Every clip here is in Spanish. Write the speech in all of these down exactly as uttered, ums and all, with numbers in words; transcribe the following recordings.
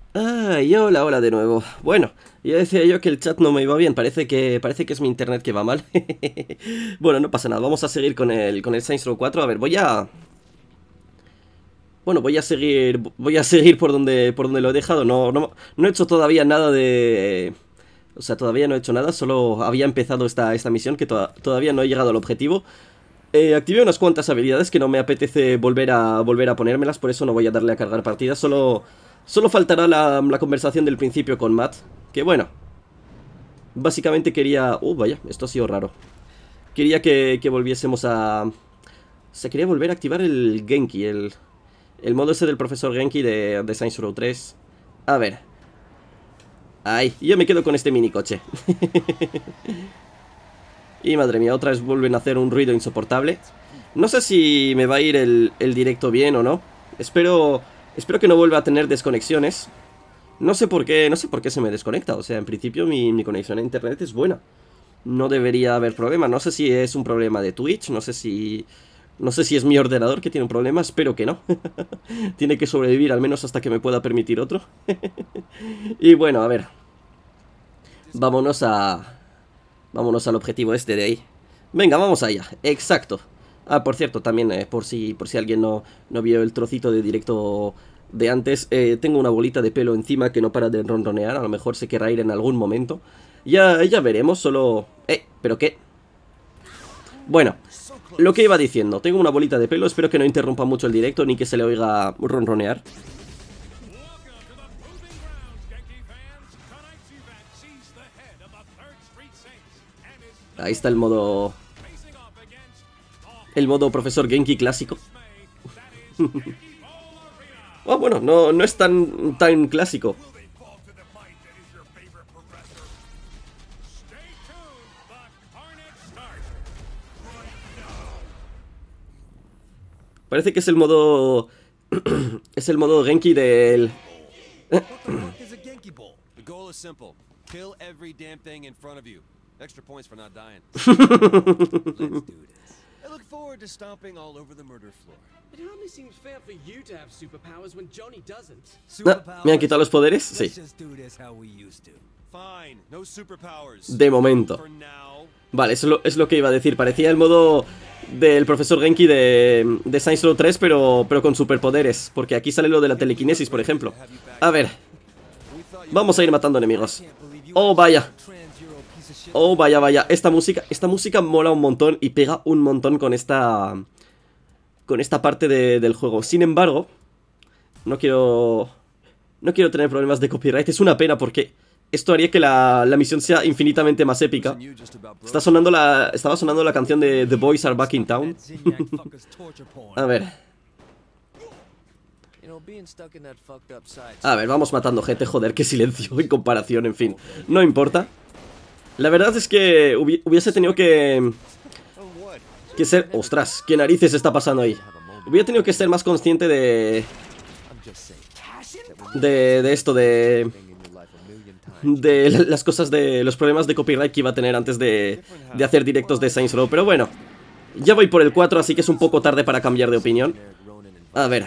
Ay, hola, hola de nuevo. Bueno, ya decía yo que el chat no me iba bien. Parece que, parece que es mi internet que va mal. Bueno, no pasa nada. Vamos a seguir con el, con el Saints Row cuatro. A ver, voy a... Bueno, voy a seguir... Voy a seguir por donde, por donde lo he dejado. No, no, no he hecho todavía nada de... O sea, todavía no he hecho nada. Solo había empezado esta, esta misión que to todavía no he llegado al objetivo. Eh, activé unas cuantas habilidades que no me apetece volver a, volver a ponérmelas. Por eso no voy a darle a cargar partidas. Solo... Solo faltará la, la conversación del principio con Matt. Que bueno, básicamente quería... Uh, vaya, esto ha sido raro. Quería que, que volviésemos a... O sea, quería volver a activar el Genki, el, el modo ese del profesor Genki de, de Saints Row tres. A ver. Ay, yo me quedo con este minicoche. Y madre mía, otra vez vuelven a hacer un ruido insoportable. No sé si me va a ir el, el directo bien o no. Espero... Espero que no vuelva a tener desconexiones. No sé por qué, no sé por qué se me desconecta. O sea, en principio mi, mi conexión a internet es buena. No debería haber problema. No sé si es un problema de Twitch. No sé si... No sé si es mi ordenador que tiene un problema. Espero que no. Tiene que sobrevivir al menos hasta que me pueda permitir otro. Y bueno, a ver. Vámonos a... Vámonos al objetivo este de ahí. Venga, vamos allá. Exacto. Ah, por cierto, también eh, por si por si alguien no, no vio el trocito de directo de antes, eh, tengo una bolita de pelo encima que no para de ronronear. A lo mejor se querrá ir en algún momento. Ya, ya veremos, solo... Eh, ¿pero qué? Bueno, lo que iba diciendo. Tengo una bolita de pelo, espero que no interrumpa mucho el directo ni que se le oiga ronronear. Ahí está el modo... El modo profesor Genki clásico. Oh, bueno, no, no es tan, tan clásico. Parece que es el modo... Es el modo Genki del... Extra points for not dying. Let's do this. I look forward to stomping all over the murder floor. It hardly seems fair for you to have superpowers when Johnny doesn't. Ah, ¿me han quitado los poderes? Sí. Fine, no superpowers. De momento. Vale, eso es lo, es lo que iba a decir. Parecía el modo del profesor Genki de, de Saints Row tres, pero, pero con superpoderes. Porque aquí sale lo de la telequinesis, por ejemplo. A ver. Vamos a ir matando enemigos. Oh, vaya. Oh, vaya, vaya, esta música, esta música mola un montón y pega un montón con esta... Con esta parte de, del juego. Sin embargo, no quiero... No quiero tener problemas de copyright. Es una pena porque esto haría que la, la misión sea infinitamente más épica. Está sonando la... Estaba sonando la canción de The Boys Are Back in Town. A ver. A ver, vamos matando gente, joder, qué silencio en comparación, en fin. No importa. La verdad es que hubi hubiese tenido que... Que ser... Ostras, ¿qué narices está pasando ahí? Hubiera tenido que ser más consciente de... De, de esto, de... De las cosas de... Los problemas de copyright que iba a tener antes de... De hacer directos de Saints Row. Pero bueno, ya voy por el cuatro, así que es un poco tarde para cambiar de opinión. A ver.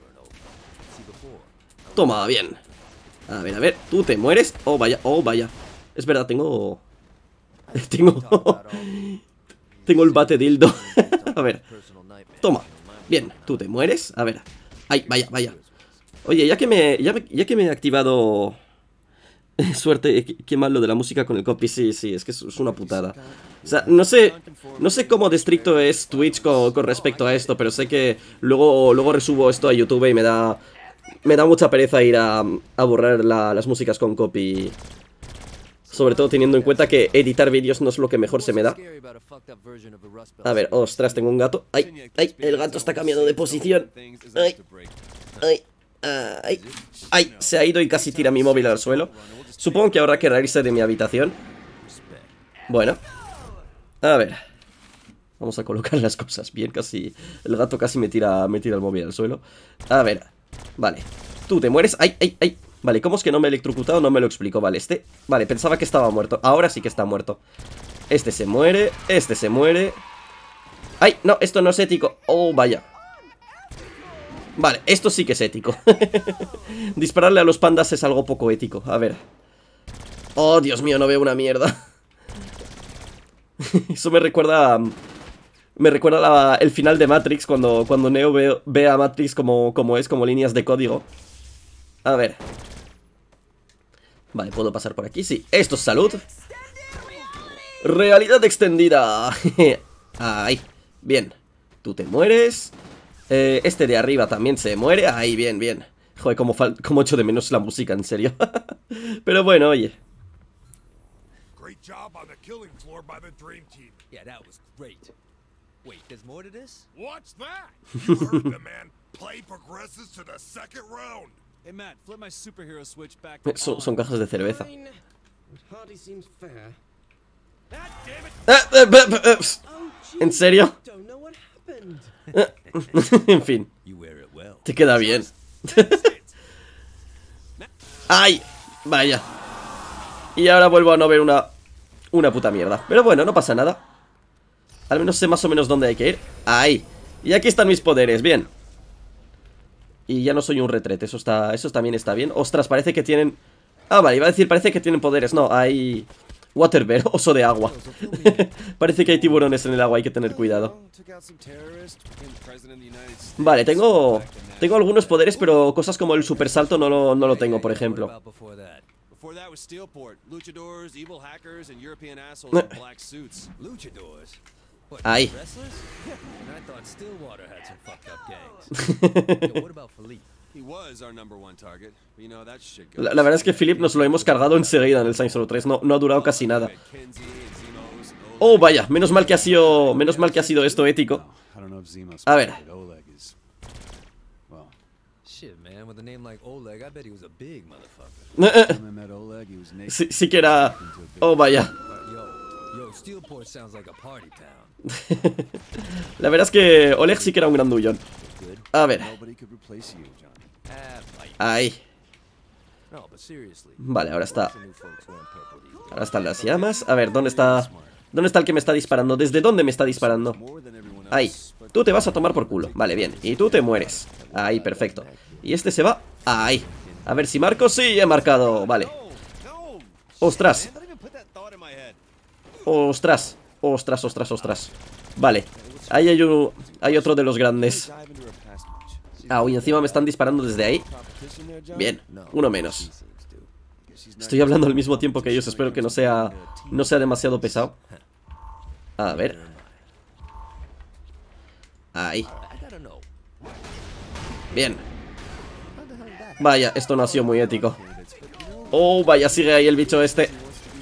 Toma, bien. A ver, a ver, tú te mueres. Oh, vaya, oh, vaya. Es verdad, tengo... Tengo... Tengo el bate dildo. A ver. Toma. Bien, tú te mueres. A ver. Ay, vaya, vaya. Oye, ya que me... Ya, me, ya que me he activado... Suerte, qué mal lo de la música con el copy. Sí, sí, es que es una putada. O sea, no sé... No sé cómo de estricto es Twitch con, con respecto a esto, pero sé que luego, luego resubo esto a YouTube y me da... Me da mucha pereza ir a, a borrar la, las músicas con copy. Sobre todo teniendo en cuenta que editar vídeos no es lo que mejor se me da. A ver, ostras, tengo un gato. Ay, ay, el gato está cambiando de posición. Ay, ay, ay, ay, se ha ido y casi tira mi móvil al suelo. Supongo que ahora querrá irse de mi habitación. Bueno. A ver. Vamos a colocar las cosas bien, casi... El gato casi me tira, me tira el móvil al suelo. A ver. Vale. Tú te mueres. Ay, ay, ay. Vale, ¿cómo es que no me he electrocutado? No me lo explico, vale, este... Vale, pensaba que estaba muerto, ahora sí que está muerto. Este se muere, este se muere. ¡Ay, no, esto no es ético! ¡Oh, vaya! Vale, esto sí que es ético. Dispararle a los pandas es algo poco ético. A ver. Oh, Dios mío, no veo una mierda. Eso me recuerda a... Me recuerda la, el final de Matrix, cuando, cuando Neo ve, ve a Matrix como, como es, como líneas de código. A ver. Vale, ¿puedo pasar por aquí? Sí, esto es salud. Realidad extendida. Ahí, bien. Tú te mueres. eh, Este de arriba también se muere. Ahí, bien, bien. Joder, como, como echo de menos la música, en serio. Pero bueno, oye. Great job on the killing floor by the Dream Team. Yeah, that was great. Wait, there's more to this? What's that? You heard the man. Play progresses to the second round. Hey Matt, flip my superhero switch back to Son, on. son cajas de cerveza. Fine. It hardly seems fair. God damn it. Eh, eh, eh, eh, eh, Oh, gee, ¿En serio? I don't know what happened. En fin, You wear it well. te queda bien. ¡Ay! Vaya. Y ahora vuelvo a no ver una... Una puta mierda. Pero bueno, no pasa nada. Al menos sé más o menos dónde hay que ir. ¡Ahí! Y aquí están mis poderes, bien. Y ya no soy un retrete, eso está, eso también está bien. Ostras, parece que tienen... Ah, vale, iba a decir, parece que tienen poderes. No, hay... Waterbear, oso de agua. Parece que hay tiburones en el agua, hay que tener cuidado. Vale, tengo... Tengo algunos poderes, pero cosas como el super salto no lo, no lo tengo, por ejemplo. Before that was Steelport, luchadors, evil hackers, and European assholes in black suits. Luchadors? What, Ahí. wrestlers? And I thought Stillwater had some fucked up gangs. Yo, what about Philippe? He was our number one target. But you know that shit goes. La, la verdad es que Philip nos lo hemos cargado enseguida en el Saints Row tres, no, no ha durado casi nada. Oh, vaya, menos mal que ha sido... Menos mal que ha sido esto ético. A ver. Shit, man, with a name like Oleg, I bet he was a big motherfucker. Sí, sí que era... Oh, vaya. Yo, yo, Steelport sounds like a party town. La verdad es que Oleg sí que era un grandullón. A ver. Ahí. No, but seriously. Vale, ahora está... Ahora están las llamas. A ver, ¿dónde está... ¿Dónde está el que me está disparando? ¿Desde dónde me está disparando? Ahí. Tú te vas a tomar por culo. Vale, bien. Y tú te mueres. Ahí, perfecto. Y este se va... Ahí. A ver si marco. Sí, he marcado. Vale. Ostras. Ostras. Ostras, ostras, ostras. Vale. Ahí hay, un... hay otro de los grandes. Ah, y encima me están disparando desde ahí. Bien. Uno menos. Estoy hablando al mismo tiempo que ellos. Espero que no sea... No sea demasiado pesado. A ver. Ahí. Bien. Vaya, esto no ha sido muy ético. Oh, vaya, sigue ahí el bicho este.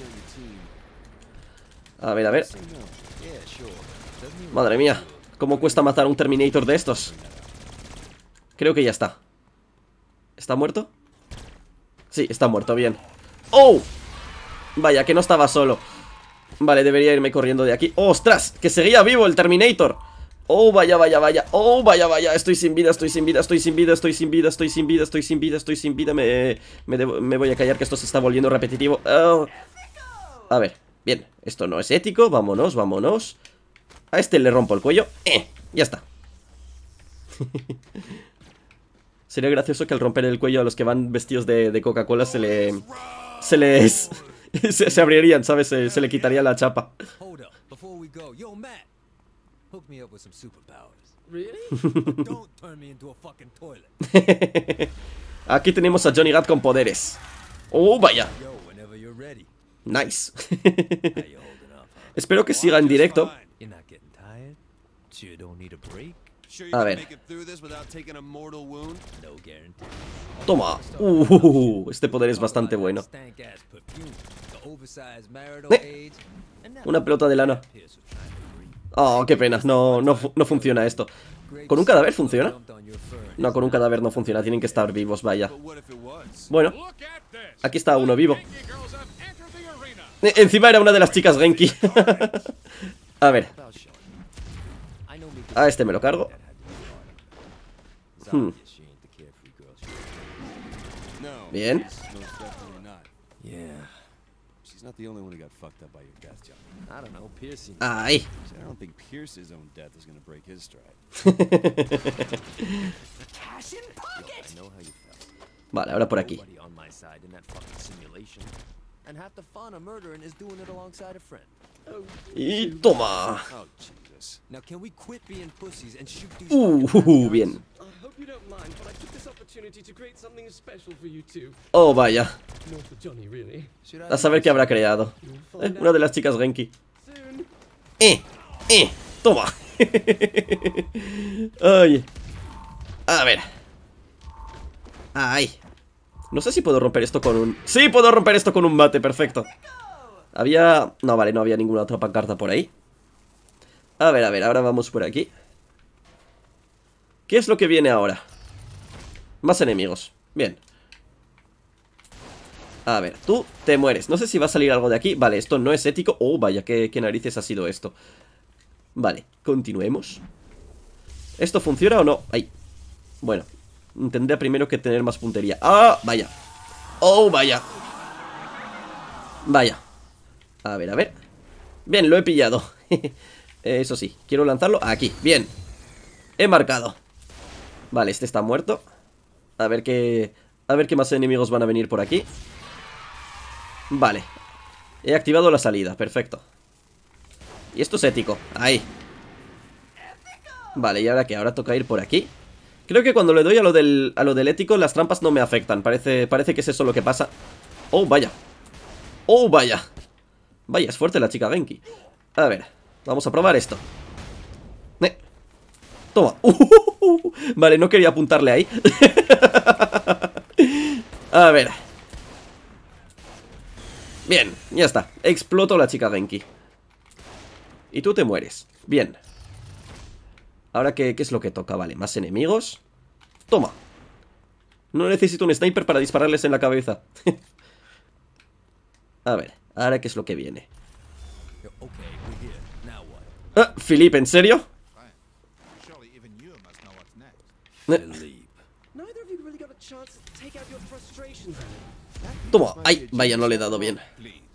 A ver, a ver. Madre mía, ¿cómo cuesta matar a un Terminator de estos? Creo que ya está. ¿Está muerto? Sí, está muerto, bien. ¡Oh! Vaya, que no estaba solo. Vale, debería irme corriendo de aquí. ¡Ostras! Que seguía vivo el Terminator. Oh, vaya, vaya, vaya. Oh, vaya, vaya. Estoy sin vida, estoy sin vida, estoy sin vida, estoy sin vida, estoy sin vida, estoy sin vida, estoy sin vida. Me, me, debo, me voy a callar que esto se está volviendo repetitivo. Oh. A ver, bien. Esto no es ético. Vámonos, vámonos. A este le rompo el cuello. Eh, ya está. Sería gracioso que al romper el cuello a los que van vestidos de, de Coca-Cola se le... Se les... Se, se abrirían, ¿sabes? Se, se le quitaría la chapa. Hold up, before we go, yo, Matt, hook me up with some superpowers. Really? But don't turn me into a fucking toilet. Aquí tenemos a Johnny Gat con poderes. Oh, vaya. Yo, whenever you're ready. Nice. How you holding up, huh? Espero que siga en directo. You're not getting tired? Sure don't need a break? A A ver. ver. No guarantee. Toma. Uh, este poder es bastante bueno. Eh, Una pelota de lana. Oh, qué pena. No, no, fu- no funciona esto. ¿Con un cadáver funciona? No, con un cadáver no funciona. Tienen que estar vivos, vaya. Bueno, aquí está uno vivo. Eh, Encima era una de las chicas Genki. A ver. A este me lo cargo. Hmm. Bien. Yeah. She's not the only one who got fucked up by your death, John. I don't know, piercing. Ahí. I don't think Pierce's own death is gonna break his stride. Vale, ahora por aquí. Y toma. Uh, bien. Oh, vaya. A saber qué habrá creado. Eh, una de las chicas Genki. Eh, eh, toma. Ay. A ver. Ay. No sé si puedo romper esto con un... ¡Sí, puedo romper esto con un bate! Perfecto. Había... No, vale, no había ninguna otra pancarta por ahí. A ver, a ver, ahora vamos por aquí. ¿Qué es lo que viene ahora? Más enemigos. Bien. A ver, tú te mueres. No sé si va a salir algo de aquí. Vale, esto no es ético. Oh, vaya, qué, qué narices ha sido esto. Vale, continuemos. ¿Esto funciona o no? Ay. Bueno, tendría primero que tener más puntería. ¡Ah! Vaya. ¡Oh, vaya! Vaya. A ver, a ver. Bien, lo he pillado. Eso sí, quiero lanzarlo aquí. Bien. He marcado. Vale, este está muerto. A ver qué... A ver qué más enemigos van a venir por aquí. Vale. He activado la salida, perfecto. Y esto es ético, ahí. Vale, ¿y ahora qué? Ahora toca ir por aquí. Creo que cuando le doy a lo del, a lo del ético, las trampas no me afectan. Parece, parece que es eso lo que pasa. Oh, vaya. Oh, vaya. Vaya, es fuerte la chica Genki. A ver, vamos a probar esto. eh. Toma. uh, uh, uh. Vale, no quería apuntarle ahí. A ver. Bien, ya está. Explotó la chica Genki. Y tú te mueres. Bien. Ahora, ¿qué, qué es lo que toca? Vale, más enemigos. Toma. No necesito un sniper para dispararles en la cabeza. A ver, ahora ¿qué es lo que viene? Ah, Philip, ¿en serio? Eh. Toma. Ay, vaya, no le he dado bien.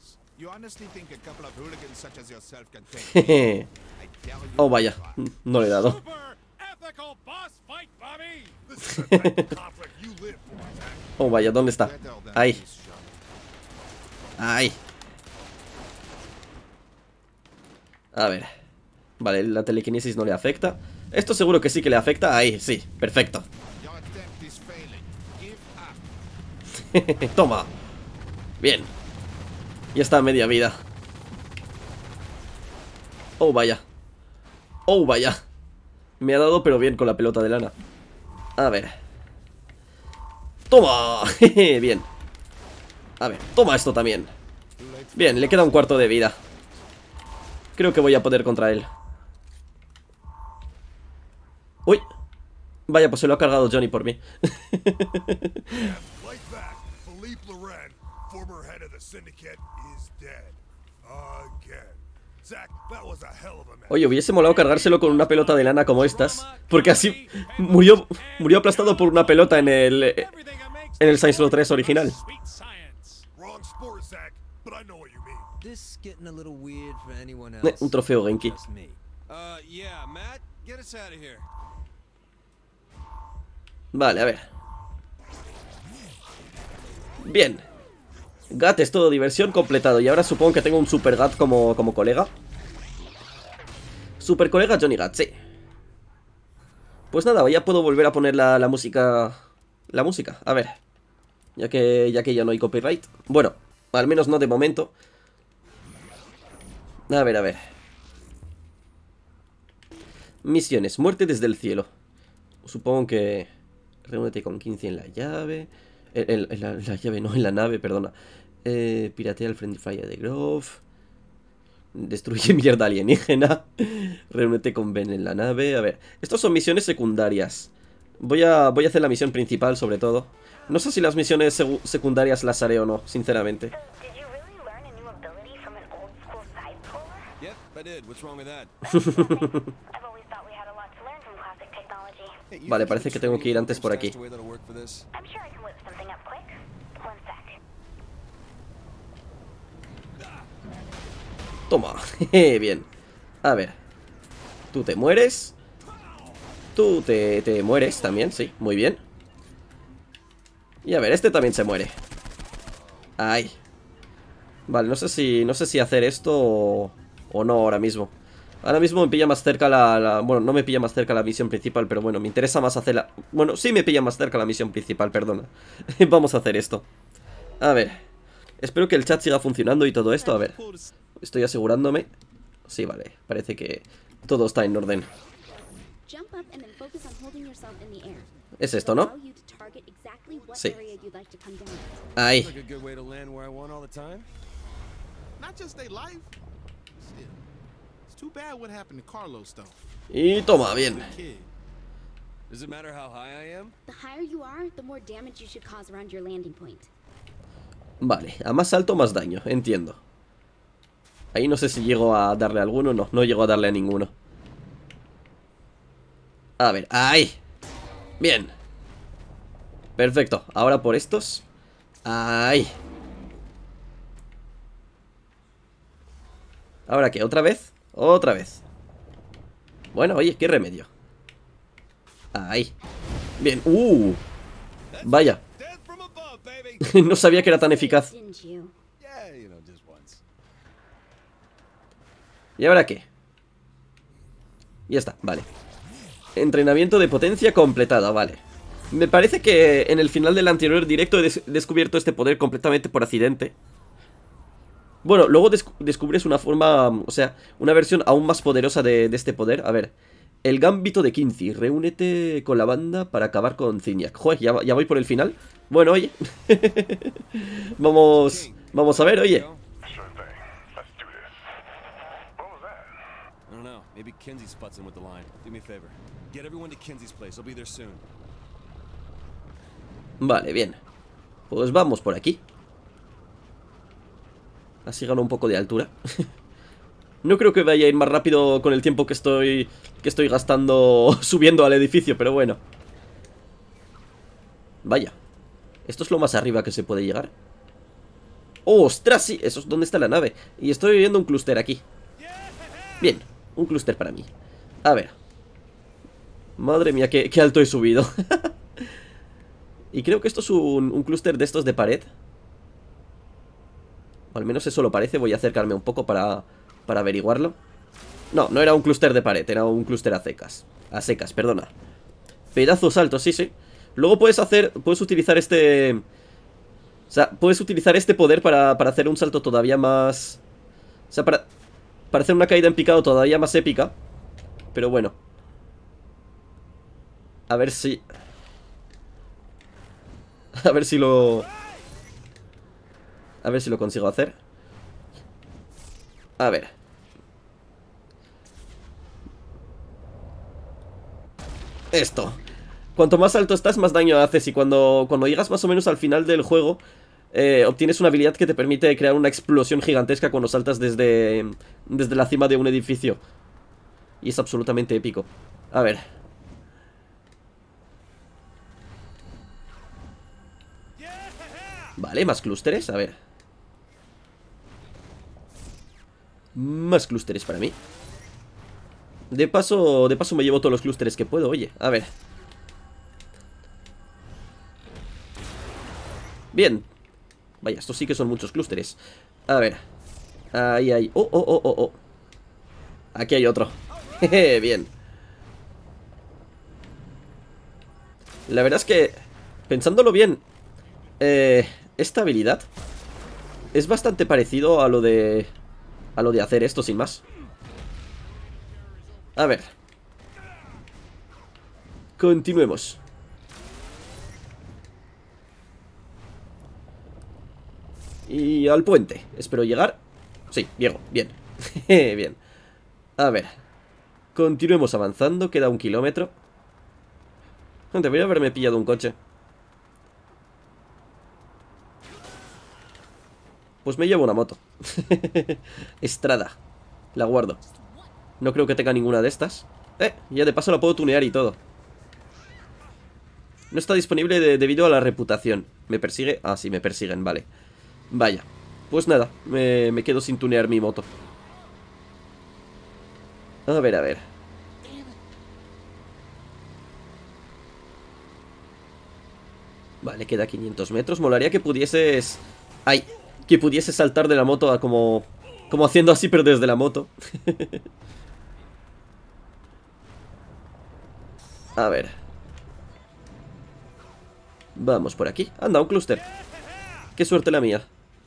Oh, vaya, no le he dado. Oh, vaya, ¿dónde está? Ahí. Ahí. A ver. Vale, la telequinesis no le afecta. Esto seguro que sí que le afecta. Ahí, sí, perfecto. Toma. Bien. Ya está a media vida. Oh, vaya. Oh, vaya. Me ha dado pero bien con la pelota de lana. A ver. ¡Toma! Bien. A ver, toma esto también. Bien, le queda un cuarto de vida. Creo que voy a poder contra él. Uy. Vaya, pues se lo ha cargado Johnny por mí. Oye, hubiese molado cargárselo con una pelota de lana como estas, porque así murió, murió aplastado por una pelota en el En el Saints Row tres original. Eh, un trofeo Genki. Vale, a ver. Bien. Gat es todo, diversión completado. Y ahora supongo que tengo un Super Gat como, como colega. Super colega Johnny Gat, sí. Pues nada, ya puedo volver a poner la, la música. La música, a ver. Ya que, ya que ya no hay copyright. Bueno, al menos no de momento. A ver, a ver. Misiones, muerte desde el cielo. Supongo que... Reúnete con quince en la llave. En, en, en, la, en la llave, no, en la nave, perdona. Eh, piratea el Friendly Fire de Grove. Destruye mierda alienígena. Reúnete con Ben en la nave. A ver, estos son misiones secundarias. Voy a, voy a hacer la misión principal sobre todo. No sé si las misiones secundarias las haré o no, sinceramente. Vale, parece que tengo que ir antes por aquí. Toma. Bien. A ver. Tú te mueres. Tú te, te mueres también, sí, muy bien. Y a ver, este también se muere. Ay. Vale, no sé si, no sé si hacer esto o, o no ahora mismo. Ahora mismo me pilla más cerca la, la... Bueno, no me pilla más cerca la misión principal, pero bueno, me interesa más hacer la... Bueno, sí me pilla más cerca la misión principal, perdona. Vamos a hacer esto. A ver. Espero que el chat siga funcionando y todo esto, a ver. Estoy asegurándome. Sí, vale, parece que todo está en orden. Es esto, ¿no? Sí. Ahí. Y toma, bien. Vale, a más alto, más daño, entiendo. Ahí no sé si llego a darle a alguno. No, no llego a darle a ninguno. A ver, ahí. Bien. Perfecto, ahora por estos. Ahí. ¿Ahora qué? ¿Otra vez? Otra vez. Bueno, oye, qué remedio. Ahí. Bien, uh vaya. No sabía que era tan eficaz. ¿Y ahora qué? Ya está, vale. Entrenamiento de potencia completado, vale. Me parece que en el final del anterior directo he des descubierto este poder completamente por accidente. Bueno, luego des descubres una forma, o sea, una versión aún más poderosa de, de este poder. A ver, el Gambito de Quincy. Reúnete con la banda para acabar con Zinyak. Joder, ¿ya, ya voy por el final? Bueno, oye. Vamos, vamos a ver, oye. Maybe Kinsey's futzing with the line. Do me a favor. Get everyone to Kinsey's place. I'll be there soon. Vale, bien. Pues vamos por aquí. Así gano un poco de altura. No creo que vaya a ir más rápido con el tiempo que estoy que estoy gastando subiendo al edificio, pero bueno. Vaya. Esto es lo más arriba que se puede llegar. ¡Oh, ostras! Sí, eso es donde está la nave. Y estoy viendo un clúster aquí. Bien. Un clúster para mí. A ver. Madre mía, qué, qué alto he subido. Y creo que esto es un, un clúster de estos de pared. O al menos eso lo parece. Voy a acercarme un poco para, para averiguarlo. No, no era un clúster de pared. Era un clúster a secas. A secas, perdona. Pedazos altos, sí, sí. Luego puedes hacer... Puedes utilizar este... O sea, puedes utilizar este poder para, para hacer un salto todavía más... O sea, para... Para hacer una caída en picado todavía más épica. Pero bueno. A ver si... A ver si lo... A ver si lo consigo hacer. A ver. Esto. Cuanto más alto estás, más daño haces. Y cuando, cuando llegas más o menos al final del juego... Eh, obtienes una habilidad que te permite crear una explosión gigantesca cuando saltas desde, desde la cima de un edificio. Y es absolutamente épico. A ver. Vale, más clústeres, a ver. Más clústeres para mí. De paso, de paso me llevo todos los clústeres que puedo, oye, a ver. Bien. Vaya, estos sí que son muchos clústeres. A ver. Ahí hay... Oh, oh, oh, oh, oh. Aquí hay otro. Jeje, bien. La verdad es que, pensándolo bien, eh, esta habilidad es bastante parecido a lo de... A lo de hacer esto sin más. A ver. Continuemos. Y al puente. Espero llegar. Sí, llego, bien. Bien. A ver. Continuemos avanzando, queda un kilómetro. Debería haberme pillado un coche. Pues me llevo una moto. Estrada. La guardo. No creo que tenga ninguna de estas. Eh, ya de paso la puedo tunear y todo. No está disponible de, debido a la reputación. ¿Me persigue? Ah, sí, me persiguen, vale. Vaya. Pues nada, me, me quedo sin tunear mi moto. A ver, a ver. Vale, queda quinientos metros. Molaría que pudieses... ¡Ay! Que pudieses saltar de la moto a como... Como haciendo así, pero desde la moto. A ver. Vamos por aquí. Anda, un clúster. Qué suerte la mía.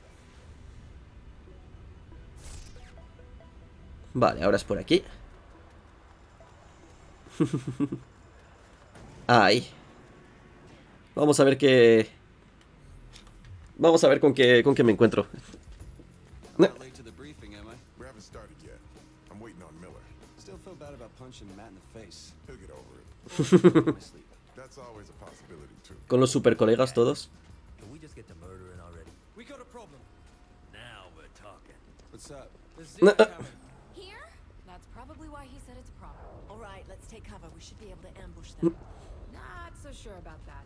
Vale, ahora es por aquí. Ahí. Vamos a ver qué... Vamos a ver con qué, con qué me encuentro. Not late to the briefing, am I? We haven't started yet. I'm waiting on Miller. Still feel bad about punching Matt in the face. He'll get over it. My sleep. That's always a possibility, too. Con los super colegas todos. Can we just get to murdering already? We got a problem. Now we're talking. What's up? There's Zeke coming. Here? That's probably why he said it's a problem. All right, let's take cover. We should be able to ambush them. Not so sure about that.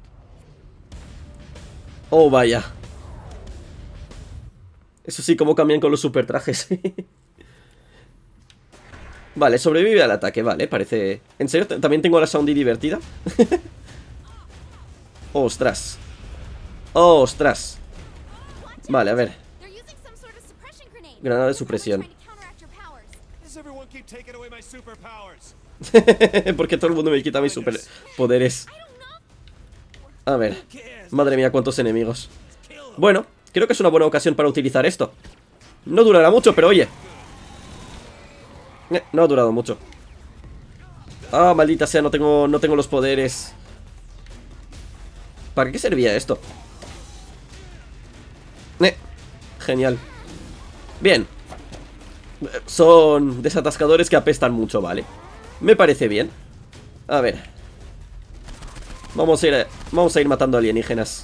Oh, vaya. Eso sí, cómo cambian con los super trajes. Vale, sobrevive al ataque, vale, parece... ¿En serio? ¿También tengo la Soundy divertida? ¡Ostras! ¡Ostras! Vale, a ver. Granada de supresión. Porque todo el mundo me quita mis superpoderes. A ver. Madre mía, cuántos enemigos. Bueno, creo que es una buena ocasión para utilizar esto. No durará mucho, pero oye. Eh, no ha durado mucho. Ah, maldita sea, no tengo, no tengo los poderes. ¿Para qué servía esto? Eh, genial. Bien. Son desatascadores que apestan mucho, vale. Me parece bien. A ver. Vamos a ir, vamos a ir matando alienígenas.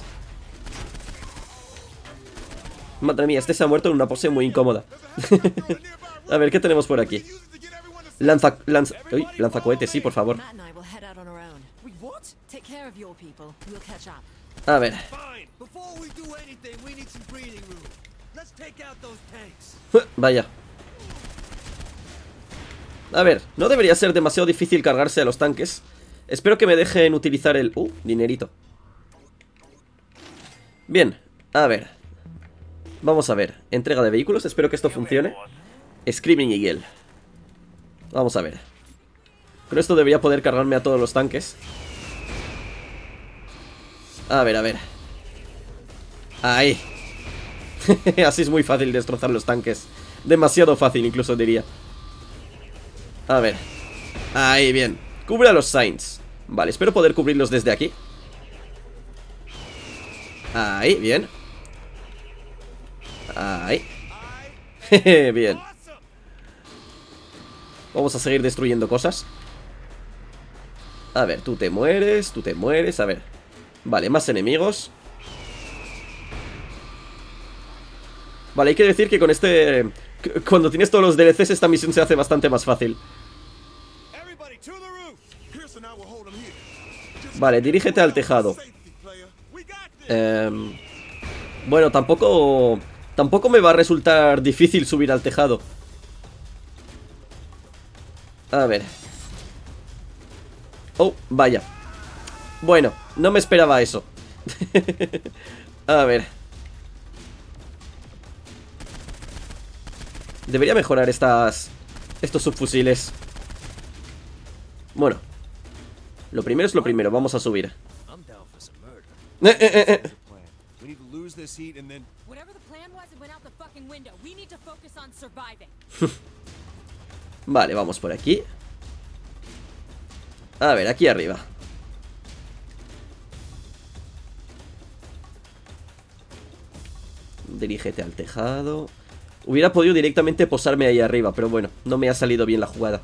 Madre mía, este se ha muerto en una pose muy incómoda. A ver, ¿qué tenemos por aquí? Lanza... lanza... Uy, lanzacohetes, sí, por favor. A ver. Vaya. A ver, no debería ser demasiado difícil cargarse a los tanques. Espero que me dejen utilizar el... Uh, dinerito. Bien, a ver. Vamos a ver, entrega de vehículos, espero que esto funcione. Screaming Eagle. Vamos a ver. Con esto debería poder cargarme a todos los tanques. A ver, a ver. Ahí. Así es muy fácil destrozar los tanques. Demasiado fácil, incluso diría. A ver. Ahí, bien. Cubre a los Saints. Vale, espero poder cubrirlos desde aquí. Ahí, bien. Ahí. Bien. Vamos a seguir destruyendo cosas. A ver, tú te mueres, tú te mueres, a ver. Vale, más enemigos. Vale, hay que decir que con este... Cuando tienes todos los D L Cs esta misión se hace bastante más fácil. Vale, dirígete al tejado. eh, Bueno, tampoco... Tampoco me va a resultar difícil subir al tejado. A ver. Oh, vaya. Bueno, no me esperaba eso. A ver. Debería mejorar estas... Estos subfusiles. Bueno. Lo primero es lo primero, vamos a subir. Eh, eh, eh, eh. Vale, vamos por aquí. A ver, aquí arriba. Dirígete al tejado. Hubiera podido directamente posarme ahí arriba, pero bueno, no me ha salido bien la jugada.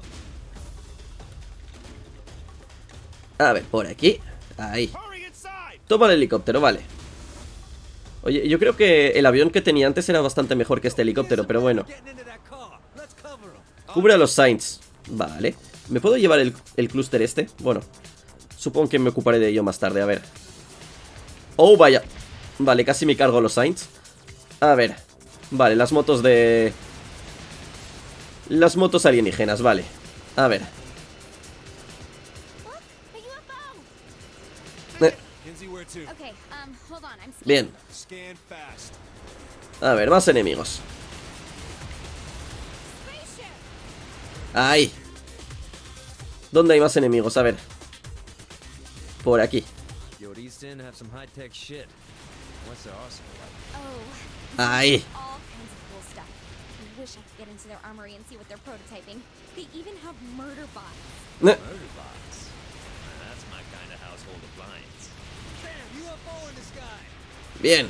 A ver, por aquí. Ahí. Toma el helicóptero, vale. Oye, yo creo que el avión que tenía antes era bastante mejor que este helicóptero, pero bueno. Cubre a los Saints. Vale. ¿Me puedo llevar el, el clúster este? Bueno, supongo que me ocuparé de ello más tarde, a ver. Oh, vaya. Vale, casi me cargo los Saints. A ver. Vale, las motos de... Las motos alienígenas, vale. A ver. Eh. where to. Okay, um, hold on, I'm Bien. Scan fast. A ver, más enemigos. Spaceship! Ahí. ¿Dónde hay más enemigos? A ver. Por aquí. Yo, these Sin have some high-tech shit. What's their arsenal like? Oh, Ahí. all kinds of cool stuff. I wish I could get into their armory and see what they're prototyping. They even have murder bots. Ne- Murder box. Now, that's my kind of household appliance. Bam! U F O in the sky. Bien.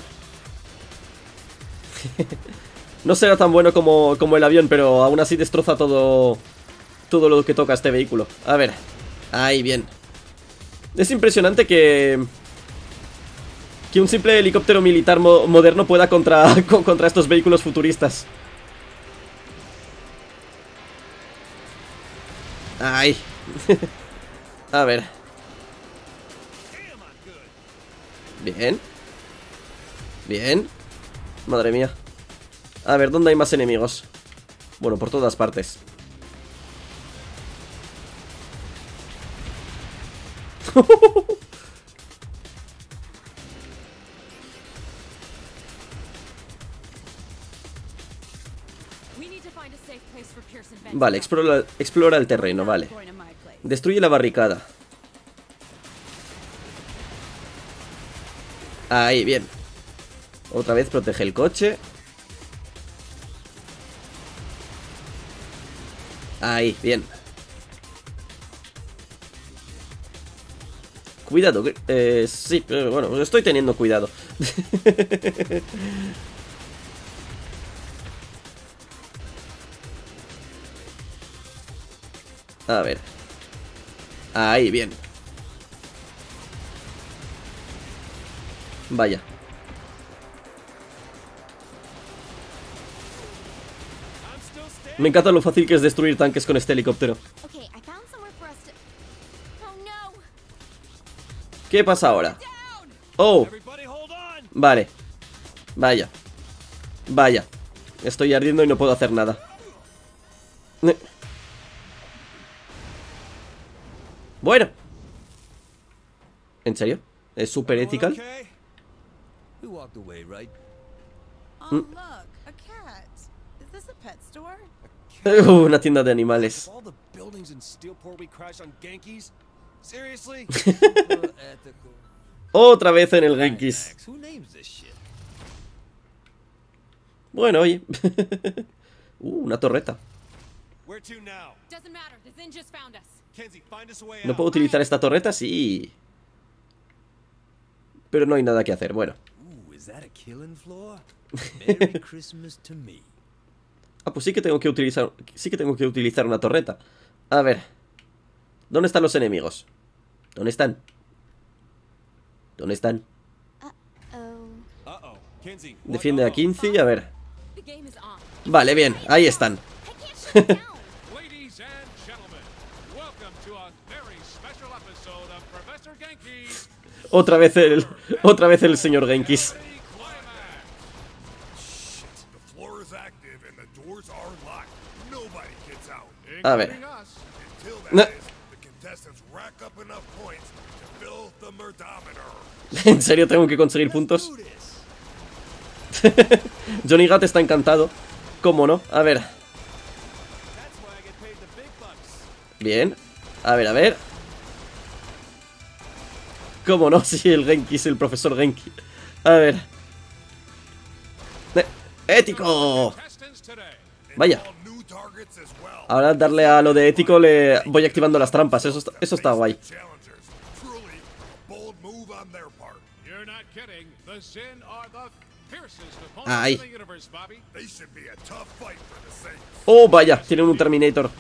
No será tan bueno como, como el avión, pero aún así destroza todo, todo lo que toca este vehículo. A ver. Ahí, bien. Es impresionante que... Que un simple helicóptero militar mo moderno pueda contra, contra estos vehículos futuristas. Ahí. A ver. Bien. Bien. Madre mía. A ver, ¿dónde hay más enemigos? Bueno, por todas partes. We need to find a safe place for Pearson Bench. Vale, explora, explora el terreno, vale. Going to my place. Destruye la barricada. Ahí, bien. Otra vez protege el coche. Ahí, bien. Cuidado, que- eh, sí, pero bueno, estoy teniendo cuidado. A ver. Ahí, bien. Vaya. Me encanta lo fácil que es destruir tanques con este helicóptero. Okay, I found somewhere for us to... Oh no! ¿Qué pasa ahora? Down! Oh, Everybody hold on. vale. Vaya. Vaya. Estoy ardiendo y no puedo hacer nada. Eh. Bueno. ¿En serio? ¿Es super ethical? Okay. We walked away, right? Oh, look, a cat. Is this a pet store? Uh, una tienda de animales. Of all the buildings in Steelport we crashed on Genki's? Seriously? Ethical. Otra vez en el Genkis. Max, who names this shit? Bueno, oye. uh, una torreta. Where to now? Doesn't matter, the Zin just found us. Kenzie, find us a way ¿No out. puedo utilizar esta torreta? Sí. Pero no hay nada que hacer. Bueno. Ooh, is that a killing floor? Merry Christmas to me. Ah, pues sí que tengo que utilizar. Sí que tengo que utilizar una torreta. A ver. ¿Dónde están los enemigos? ¿Dónde están? ¿Dónde están? Oh. Uh-oh. Kenzie. what- Defiende a uh-oh. Kinsey, a ver. The game is on. Vale, bien, ahí están. I can't shut it down. Ladies and gentlemen, welcome to a very special episode of Professor Genki's Otra vez el. Otra vez el señor Genkis. Climax. The floor is active and the doors are locked. Nobody gets out. A ver. Including us. Until that No. is, the contestants rack up enough points to fill the murdometer. ¿En serio tengo que conseguir puntos? Johnny Gat está encantado. ¿Cómo no? A ver. That's why I get paid the big bucks. Bien. A ver, a ver. ¿Cómo no? Sí, el Genkis, el profesor Genki. A ver. Eh, ¡Ético! Contestants today. Vaya. All new targets as well. Ahora darle a lo de ético le voy activando las trampas. Eso está, eso está guay. Challengers. Truly a bold move on their part. You're not kidding. The Sin are the fiercest Ahí. opponents in the universe, Bobby. They should be a tough fight for the Saints. Oh, vaya. Tienen un Terminator.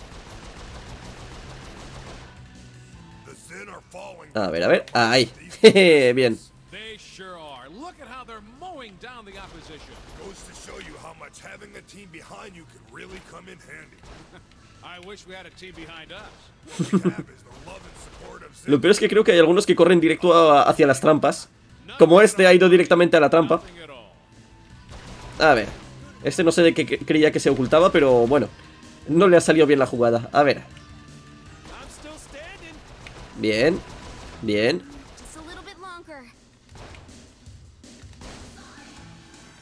The Sin are falling. A ver, a ver. Ahí. Jeje, bien. They sure are. Look at how they're mowing down the opposition. Goes to show you how much having a team behind you can really come in handy. I wish we had a team behind us. What we have is the love and support of Sin. Lo peor es que creo que hay algunos que corren directo a- hacia las trampas. Como este ha ido directamente a la trampa. Nothing at all. A ver. Este no sé de qué cre- creía que se ocultaba, pero bueno. No le ha salido bien la jugada. A ver. I'm still standing. Bien. Bien. Just a little bit longer.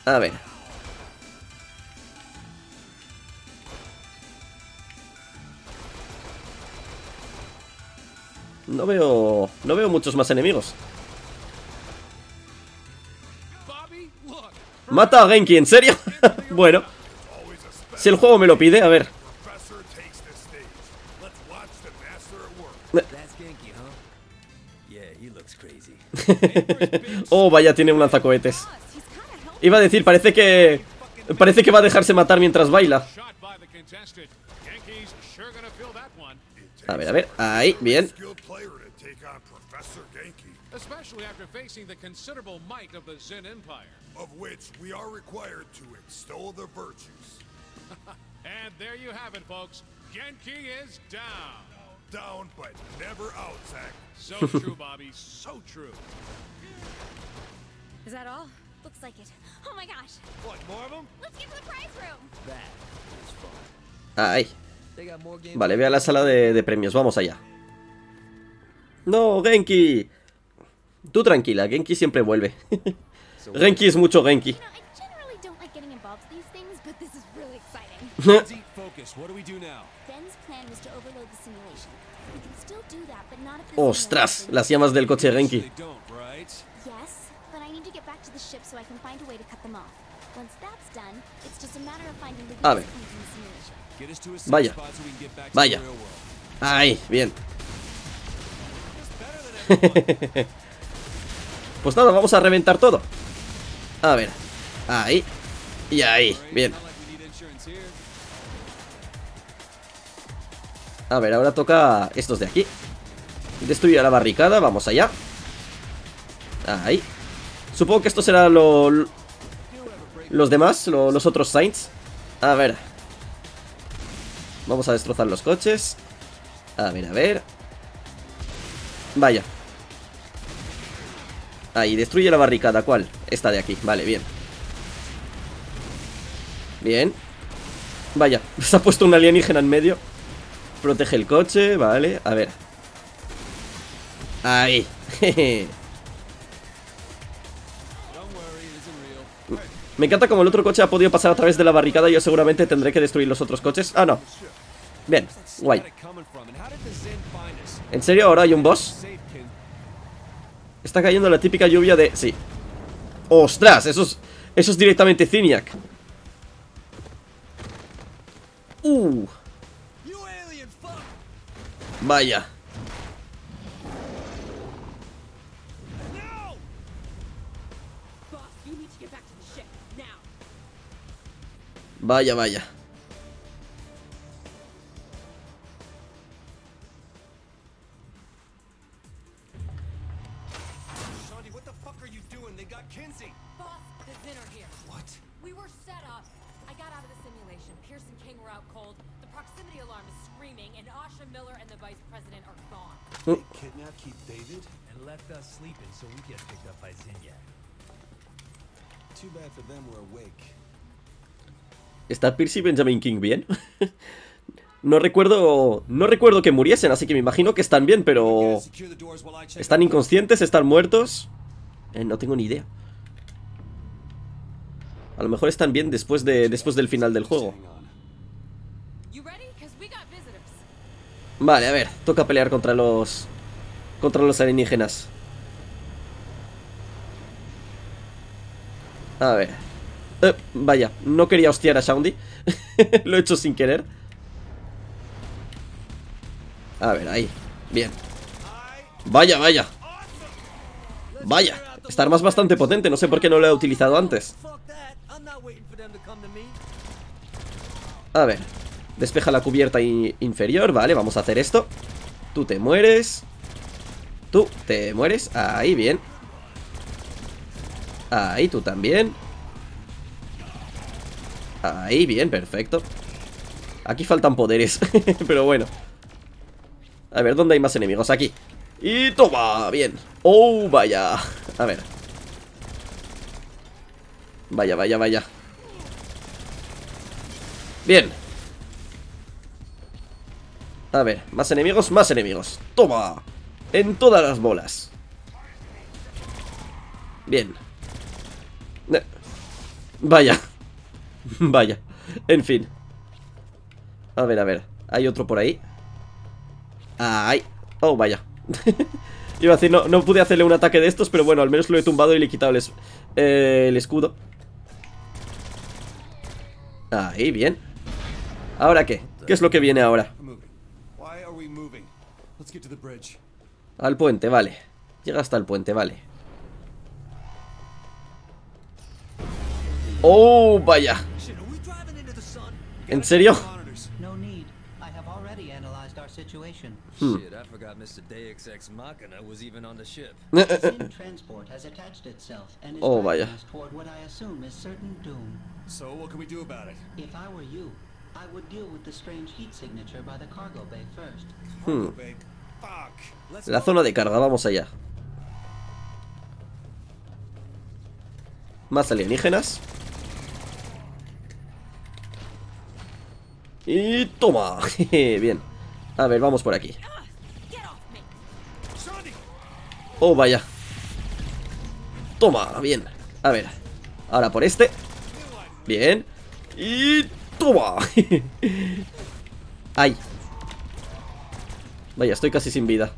A ver. No veo... No veo muchos más enemigos. Bobby, look. Mata a Genki, ¿en serio? Bueno, si el juego me lo pide, a ver. Professor takes the stage. Let's watch the master at work. That's Genki, huh? Yeah, he looks crazy. Oh, vaya, tiene un lanzacohetes. Iba a decir, parece que... Parece que va a dejarse matar mientras baila. Shot by the contestant. Genki's sure gonna feel that one. A ver, a ver, ahí, bien. Skilled player to take on Professor Genki, Especially after facing the considerable might of the Zen Empire. of which we are required to extol the virtues. And there you have it, folks. Genki is down. Down, but never out, Zack. So true, Bobby. So true. Is that all? Looks like it. Oh my gosh. What, more of them? Let's get to the prize room. That is fun. Ahí. They got more games. Vale, ve a la sala de, de premios, vamos allá. No, Genki. Tú tranquila, Genki siempre vuelve. Genki es mucho Genki. You know, I generally don't like getting involved in these things, but this is really exciting. Lindsay, focus. What do we do now? Ben's plan was to overload the simulation. We can still do that, but not if the Ostras, simulation- las llamas del coche Genki. They don't, right? Yes, but I need to get back to the ship so I can find a way to cut them off. Once that's done, it's just a matter of finding the A weakest ver. points in the simulation. Get us to a safe Vaya. spot so we can get back to Vaya. the real world. Ahí, bien. It's better than everyone. Pues nada, vamos a reventar todo. A ver. Ahí. Y ahí, bien. Not like we need insurance here. A ver, ahora toca estos de aquí. Destruir la barricada, vamos allá. Ahí. Supongo que esto será lo, lo- los demás, lo- los otros Saints. A ver. Vamos a destrozar los coches. A ver, a ver. Vaya. Ahí, destruye la barricada. ¿Cuál? Esta de aquí, vale, bien. Bien. Vaya, se ha puesto un alienígena en medio. Protege el coche, vale, a ver. Ahí. Jeje. Don't worry, it isn't real. Me encanta como el otro coche ha podido pasar a través de la barricada y yo seguramente tendré que destruir los otros coches. Ah, no. Bien, guay. Where's that coming from, and how did the Zen find us? ¿En serio ahora hay un boss? Safe, kid. Está cayendo la típica lluvia de... Sí. ¡Ostras! Eso es, eso es directamente Zinyak. Uh, You alien fuck! vaya. No! Boss, you need to get back to the ship now. Vaya, vaya. Shanti, what the fuck are you doing? They got Kinsey. Boss, the Zen are here. What? We were set up. I got out of the simulation. Pierce and King were out cold. The proximity alarm is screaming, and Asha Miller and the vice president are gone. They kidnapped Keith David? And left us sleeping so we get picked up by Zinyak. Too bad for them we're awake. ¿Está Percy Benjamin King bien? No recuerdo... No recuerdo que muriesen, así que me imagino que están bien, pero... Secure the doors while I check ¿Están out- inconscientes? ¿Están muertos? Eh, no tengo ni idea. A lo mejor están bien después de después del final del juego. Hang on. You ready? Because we got visitors. Vale, a ver, toca pelear contra los... Contra los alienígenas. A ver. Eh, vaya, no quería hostiar a Shaundy. Lo he hecho sin querer. A ver, ahí. Bien. Vaya, vaya. Vaya. Esta arma es bastante potente, no sé por qué no lo he utilizado antes. Fuck that. I'm not waiting for them to come to me. A ver. Despeja la cubierta i- inferior. Vale, vamos a hacer esto. Tú te mueres. Tú te mueres. Ahí, bien. Ahí, tú también. Ahí, bien, perfecto. Aquí faltan poderes. Pero bueno. A ver, ¿dónde hay más enemigos? Aquí. Y toma, bien. Oh, vaya. A ver. Vaya, vaya, vaya. Bien. A ver, más enemigos, más enemigos. Toma. En todas las bolas. Bien. Eh. Vaya. Vaya. En fin. A ver, a ver. Hay otro por ahí. ¡Ay! Oh, vaya. Iba a decir, no, no pude hacerle un ataque de estos, pero bueno, al menos lo he tumbado y le he quitado el, es eh, el escudo. Ahí, bien. ¿Ahora qué? ¿Qué es lo que viene ahora? Al puente, vale. Llega hasta el puente, vale. ¡Oh, vaya! ¿En serio? Hmm. Shit, I forgot Mister Deus Ex Machina was even on the ship. Transport has attached itself and is Oh, driving vaya. us toward what I assume is certain doom. So what can we do about it? If I were you, I would deal with the strange heat signature by the cargo bay first. Hmm. Babe, fuck. Let's La zona de carga, vamos allá. Más alienígenas. Y toma. Bien. A ver, vamos por aquí. Oh, vaya. Toma, bien. A ver. Ahora por este. Bien. Y toma. Ay. Vaya, estoy casi sin vida.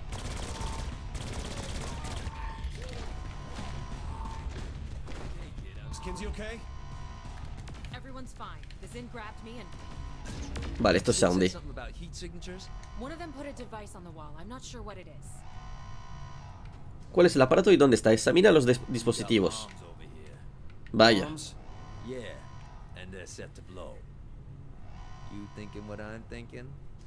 Is Kinsey okay? Everyone's fine. The Zin grabbed me and Vale, esto es Soundy. Something about heat signatures? one of them put a device on the wall. I'm not sure what it is. ¿Cuál es el aparato y dónde está? Examina los dispositivos. Vaya. Yeah, and they're set to blow. You thinking what I'm thinking?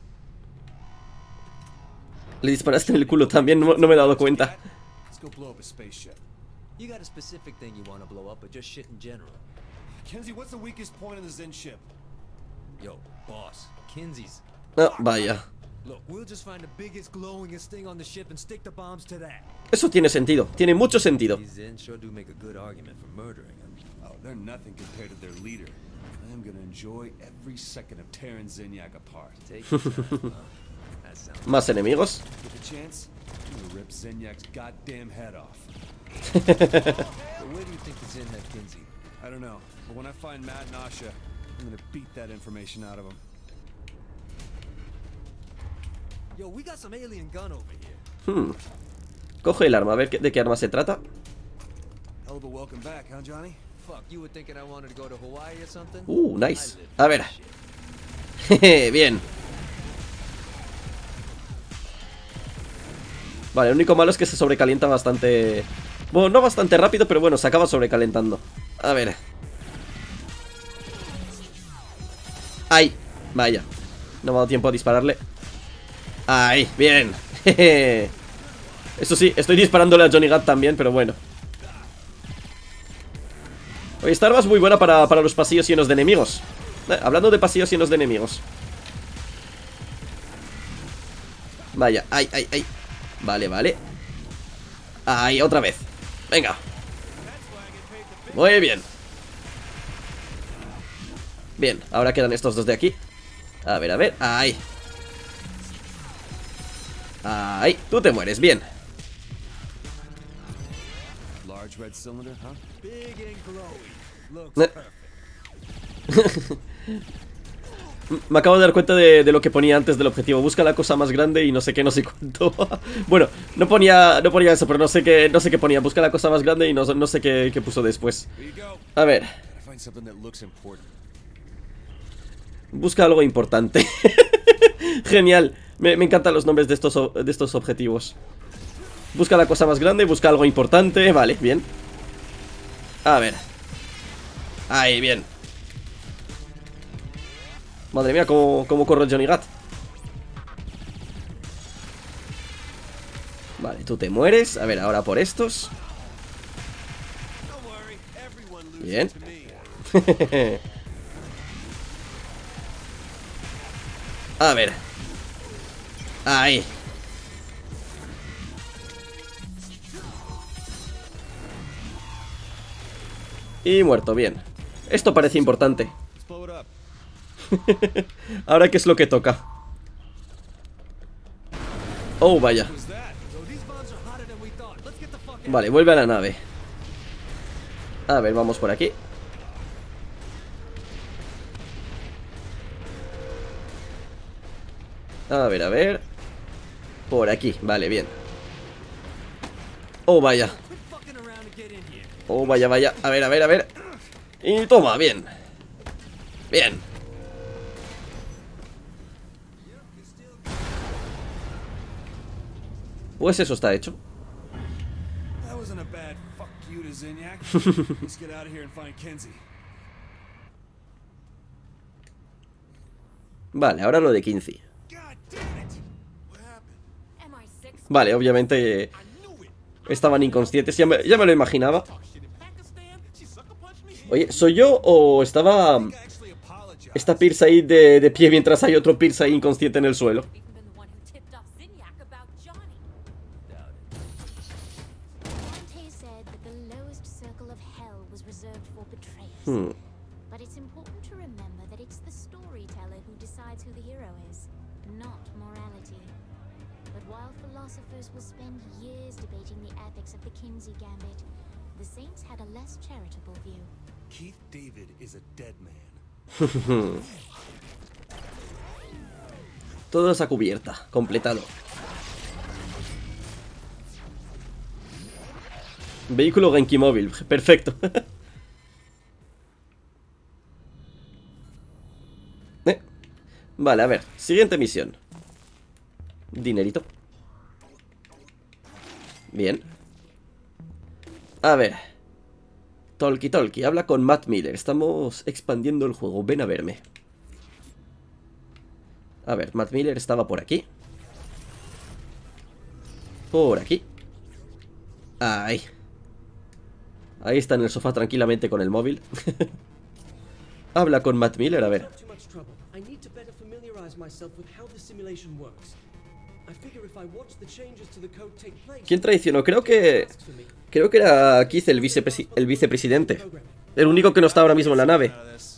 Le disparaste en el culo también, no, no me he dado cuenta. Let's go blow up a spaceship. You got a specific thing you want to blow up, or just shit in general? Kinsey, what's the weakest point in the Zen ship? Yo, boss, Kinsey's. Ah, vaya. Look, we'll just find the biggest, glowingest thing on the ship and stick the bombs to that. Eso tiene sentido, tiene mucho sentido. These Zen sure do make a good argument for murdering him. Oh, they're nothing compared to their leader. I am gonna enjoy every second of tearing Zinyak apart. Take your time, huh? That sounds Más enemigos. Get the chance, I'm gonna rip Zinyak's goddamn head off. But where do you think the Zen had Kinsey? I don't know, but when I find Matt and Asha, I'm gonna beat that information out of them. Yo, we got some alien gun over here. Hmm. Coge el arma, a ver qué- de qué arma se trata. Hell of a welcome back, huh, Johnny? Fuck, you were thinking I wanted to go to Hawaii or something? Uh, nice. I live A for ver. this shit. Jeje, bien. Vale, lo único malo es que se sobrecalienta bastante. Bueno, no bastante rápido, pero bueno, se acaba sobrecalentando. A ver. ¡Ay! Vaya. No me ha dado tiempo a dispararle. ¡Ay! Bien. Jeje. Eso sí, estoy disparándole a Johnny Gat también, pero bueno. Oye, esta arma es muy buena para, para los pasillos llenos de enemigos. Eh, hablando de pasillos llenos de enemigos. Vaya, ay, ay, ay. Vale, vale. Ay, otra vez. Venga. Muy bien. Bien, ahora quedan estos dos de aquí. A ver, a ver, ay. Ay, tú te mueres, bien. Large red cylinder, huh? Big and glowy. Looks Eh. perfect. Me acabo de dar cuenta de, de lo que ponía antes del objetivo. Busca la cosa más grande y no sé qué, no sé cuánto. Bueno, no ponía, no ponía eso, pero no sé qué, no sé qué ponía. Busca la cosa más grande y no, no sé qué, qué puso después. A ver. Gotta find something that looks important. Busca algo importante. Genial. Me, me encantan los nombres de estos, o- de estos objetivos. Busca la cosa más grande, busca algo importante. Vale, bien. A ver. Ahí, bien. Madre mía, cómo, cómo corre Johnny Gat. Vale, tú te mueres. A ver, ahora por estos. Don't worry, everyone loses Bien. to me. A ver. Ahí. Y muerto, bien. Esto parece importante. Let's blow it up. Ahora, ¿qué es lo que toca? Oh, vaya. Who's that? Yo, these bombs are hotter than we thought. Let's get the fuck out. Vale, vuelve a la nave. A ver, vamos por aquí. A ver, a ver. Por aquí, vale, bien. Oh, vaya. Oh, vaya, vaya. A ver, a ver, a ver. Y toma, bien. Bien. Pues eso está hecho. That wasn't a bad fuck you to Zinyak. Let's get out of here and find Kenzie. Vale, ahora lo de Kinsey. Vale, obviamente eh, estaban inconscientes. Ya me, ya me lo imaginaba. Oye, ¿soy yo o estaba... Está Pierce ahí de, de pie mientras hay otro Pierce ahí inconsciente en el suelo? Hmm. Keith David is a dead man. Toda esa cubierta, completado. Vehículo Genki móvil, perfecto. eh. Vale, a ver, siguiente misión. Dinerito. Bien. A ver. Talkie Talkie, habla con Matt Miller. Estamos expandiendo el juego, ven a verme. A ver, Matt Miller estaba por aquí. Por aquí. Ahí. Ahí está en el sofá tranquilamente con el móvil. Habla con Matt Miller, a ver. ¿Quién traicionó? Creo que... Creo que era Keith el, vicepresi el vicepresidente. El único que no está ahora mismo en la nave.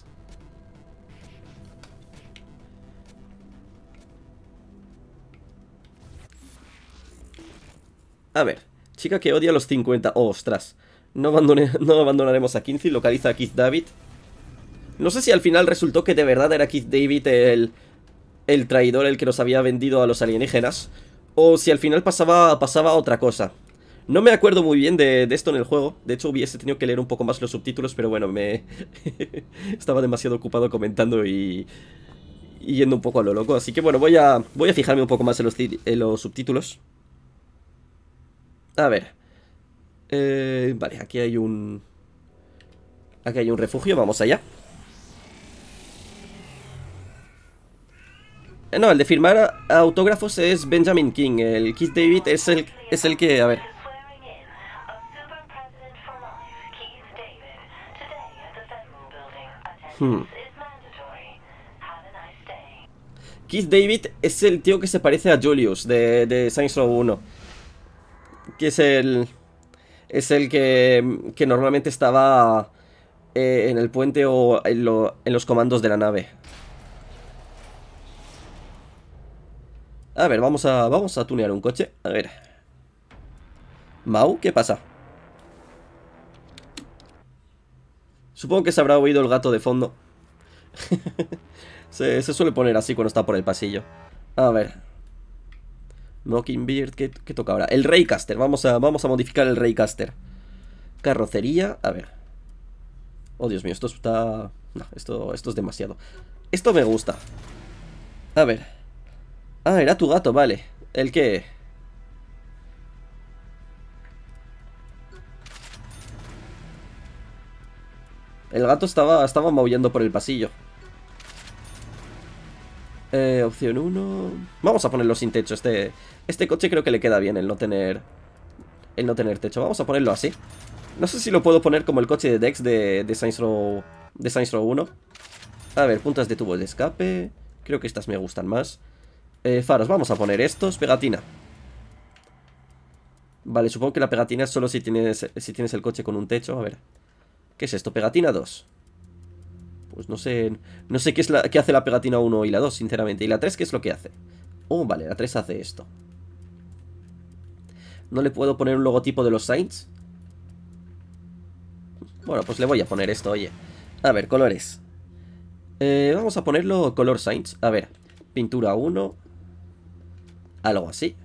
A ver. Chica que odia a los cincuenta. Oh, ostras. No, abandone, no abandonaremos a Kinsey. Localiza a Keith David. No sé si al final resultó que de verdad era Keith David el, el traidor, el que nos había vendido a los alienígenas. O si al final pasaba, pasaba otra cosa. No me acuerdo muy bien de, de esto en el juego. De hecho hubiese tenido que leer un poco más los subtítulos, pero bueno, me... estaba demasiado ocupado comentando y... y yendo un poco a lo loco. Así que bueno, voy a, voy a fijarme un poco más en los, en los subtítulos. A ver. Eh, vale, aquí hay un... Aquí hay un refugio, vamos allá. Eh, no, el de firmar autógrafos es Benjamin King. El Keith David es el, es el que... A ver... Hmm. Keith David es el tío que se parece a Julius de, de Saints Row uno. Que es el... Es el que, que normalmente estaba eh, en el puente o en, lo, en los comandos de la nave. A ver, vamos a, vamos a tunear un coche. A ver. Mau, ¿qué pasa? Supongo que se habrá oído el gato de fondo. se, se suele poner así cuando está por el pasillo. A ver. Mockingbird, ¿qué, qué toca ahora? El Raycaster, vamos a, vamos a modificar el Raycaster. Carrocería, a ver. Oh, Dios mío, esto está... No, esto, esto es demasiado. Esto me gusta. A ver. Ah, era tu gato, vale. ¿El qué? El gato estaba, estaba maullando por el pasillo. Eh, opción uno. Vamos a ponerlo sin techo. Este, este coche creo que le queda bien el no tener... El no tener techo. Vamos a ponerlo así. No sé si lo puedo poner como el coche de Dex de, de Saints Row, de Saints Row uno. A ver, puntas de tubos de escape. Creo que estas me gustan más. Eh, faros, vamos a poner estos. Pegatina. Vale, supongo que la pegatina es solo si tienes, si tienes el coche con un techo. A ver. ¿Qué es esto? Pegatina dos. Pues no sé. No sé qué es la, qué hace la pegatina uno y la dos, sinceramente. ¿Y la tres qué es lo que hace? Oh, vale, la tres hace esto. ¿No le puedo poner un logotipo de los Saints? Bueno, pues le voy a poner esto, oye. A ver, colores. Eh, vamos a ponerlo color Saints. A ver, pintura uno. Algo así.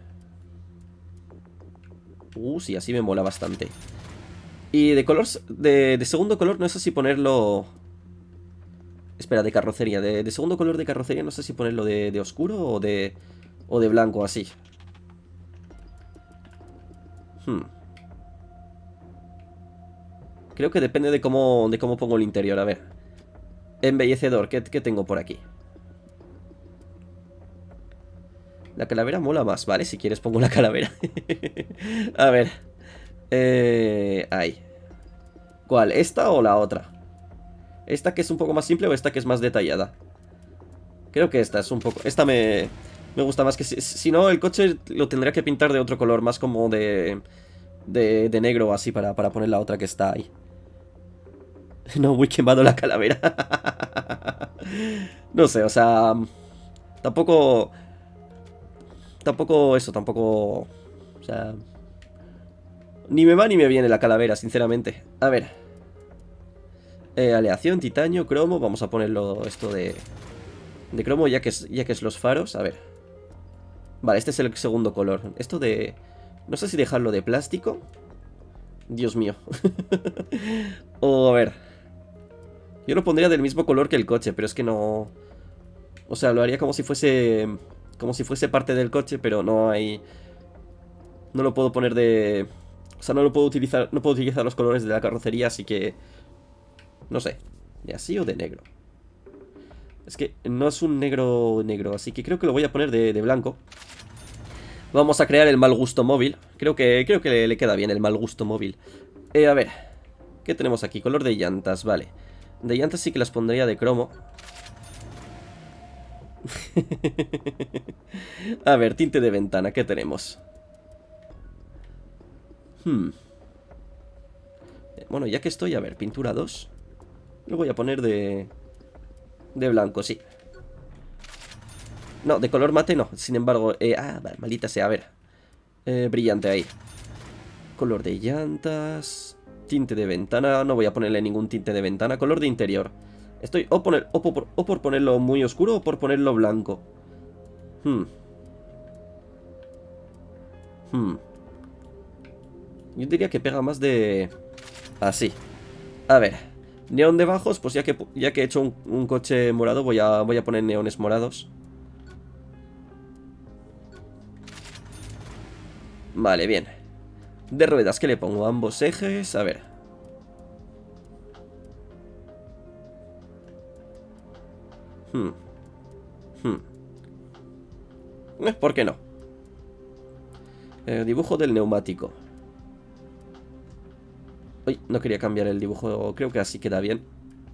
Uh, sí, así me mola bastante. Y de color, de, de segundo color, no sé si ponerlo... Espera, de carrocería. De, de segundo color de carrocería, no sé si ponerlo de, de oscuro o de, o de blanco, así. Hmm. Creo que depende de cómo, de cómo pongo el interior. A ver. Embellecedor, ¿qué, qué tengo por aquí? La calavera mola más, ¿vale? Si quieres pongo la calavera. A ver. Eh, ahí. ¿Cuál? ¿Esta o la otra? ¿Esta que es un poco más simple o esta que es más detallada? Creo que esta es un poco... Esta me, me gusta más que... Si, si no, el coche lo tendría que pintar de otro color. Más como de... De, de negro o así para, para poner la otra que está ahí. No, muy quemado la calavera. No sé, o sea... Tampoco... Tampoco eso, tampoco... O sea... Ni me va ni me viene la calavera, sinceramente. A ver. Eh, aleación, titanio, cromo. Vamos a ponerlo esto de... De cromo ya que, es, ya que es los faros. A ver. Vale, este es el segundo color. Esto de... No sé si dejarlo de plástico. Dios mío. O a ver. Yo lo pondría del mismo color que el coche, pero es que no... O sea, lo haría como si fuese... Como si fuese parte del coche, pero no hay... No lo puedo poner de... O sea, no lo puedo utilizar... No puedo utilizar los colores de la carrocería, así que... No sé. ¿De así o de negro? Es que no es un negro negro, así que creo que lo voy a poner de, de blanco. Vamos a crear el mal gusto móvil. Creo que, creo que le, le queda bien el mal gusto móvil. Eh, a ver. ¿Qué tenemos aquí? Color de llantas, vale. De llantas sí que las pondría de cromo. A ver, tinte de ventana, ¿qué tenemos? Hmm. Bueno, ya que estoy, a ver, pintura dos. Lo voy a poner de... De blanco, sí. No, de color mate no. Sin embargo, eh, ah, vale, maldita sea, a ver. Eh, brillante ahí. Color de llantas. Tinte de ventana. No voy a ponerle ningún tinte de ventana. Color de interior. Estoy o, poner, o, por, o por ponerlo muy oscuro o por ponerlo blanco. Hmm. Hmm. Yo diría que pega más de... Así. A ver. Neón de bajos, pues ya que, ya que he hecho un, un coche morado, voy a, voy a poner neones morados. Vale, bien. De ruedas, ¿qué le pongo? Ambos ejes, a ver. Hmm. Hmm. Eh, ¿por qué no? Eh, dibujo del neumático. Uy, no quería cambiar el dibujo. Creo que así queda bien.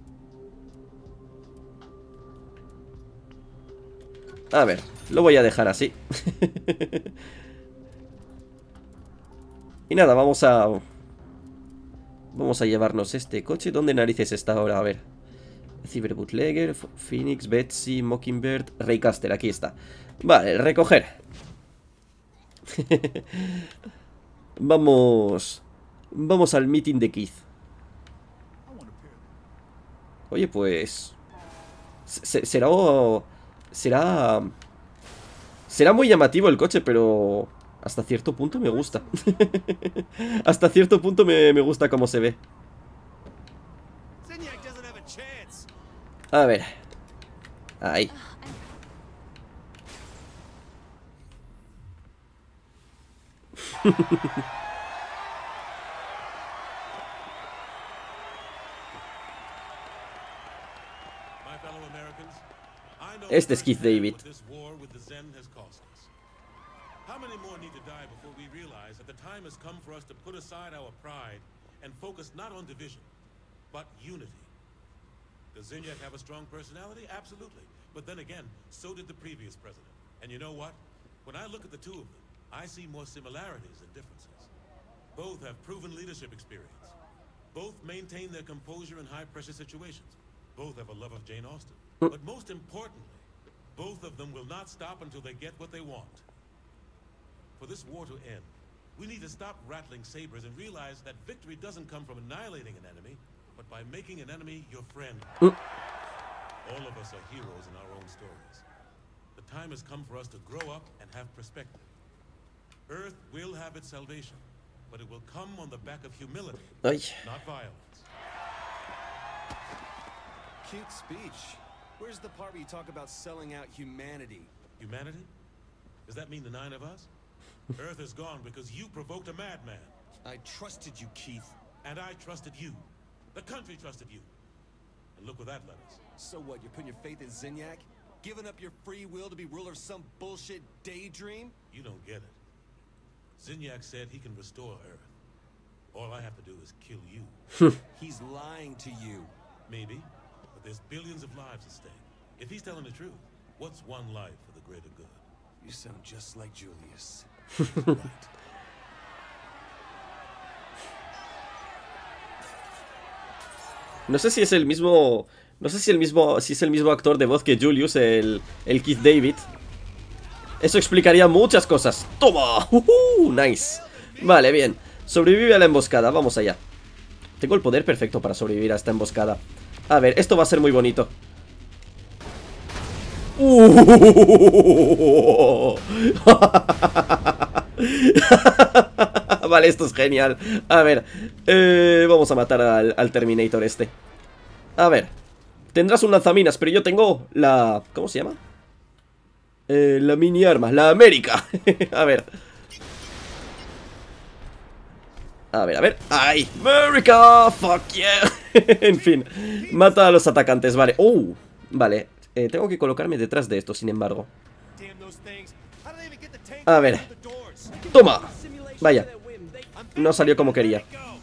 A ver, lo voy a dejar así. Y nada, vamos a... Vamos a llevarnos este coche. ¿Dónde narices está ahora? A ver. Cyber Bootlegger, Phoenix, Betsy, Mockingbird, Raycaster, aquí está. Vale, recoger. Vamos... Vamos al meeting de Keith. Oye, pues... Será... Será... Será muy llamativo el coche, pero... Hasta cierto punto me gusta. Hasta cierto punto me, me gusta cómo se ve. A ver. Ahí. Este es Keith David. How many more need to die before we realize that the time has come for us to put aside our pride and focus not on division, but unity? Does Zinyak have a strong personality? Absolutely. But then again, so did the previous president. And you know what? When I look at the two of them, I see more similarities than differences. Both have proven leadership experience. Both maintain their composure in high-pressure situations. Both have a love of Jane Austen. But most importantly, both of them will not stop until they get what they want. For this war to end, we need to stop rattling sabers and realize that victory doesn't come from annihilating an enemy, but by making an enemy your friend. All of us are heroes in our own stories. The time has come for us to grow up and have perspective. Earth will have its salvation, but it will come on the back of humility, Ay. not violence. Cute speech. Where's the part where you talk about selling out humanity? Humanity? Does that mean the nine of us? Earth is gone because you provoked a madman. I trusted you, Keith. And I trusted you. The country trusted you. And look where that led us. So what, you're putting your faith in Zinyak? Giving up your free will to be ruler of some bullshit daydream? You don't get it. Zinyak said he can restore Earth. All I have to do is kill you. He's lying to you. Maybe, but there's billions of lives at stake. If he's telling the truth, what's one life for the greater good? You sound just like Julius. Right. No sé si es el mismo... No sé si el mismo, si es el mismo actor de voz que Julius, el, el Keith David. Eso explicaría muchas cosas. ¡Toma! Uh -huh, nice. Vale, bien. Sobrevive a la emboscada, vamos allá. Tengo el poder perfecto para sobrevivir a esta emboscada. A ver, esto va a ser muy bonito. Uh Vale, esto es genial. A ver, eh, vamos a matar al, al Terminator este. A ver, tendrás un lanzaminas, pero yo tengo la... ¿Cómo se llama? Eh, la mini arma, la América. A ver. A ver, a ver. ¡Ay! ¡América! ¡Fuck yeah! En fin, mata a los atacantes, vale. ¡Uh! Vale, eh, tengo que colocarme detrás de esto, sin embargo. A ver. ¡Toma! Vaya. No salió como quería.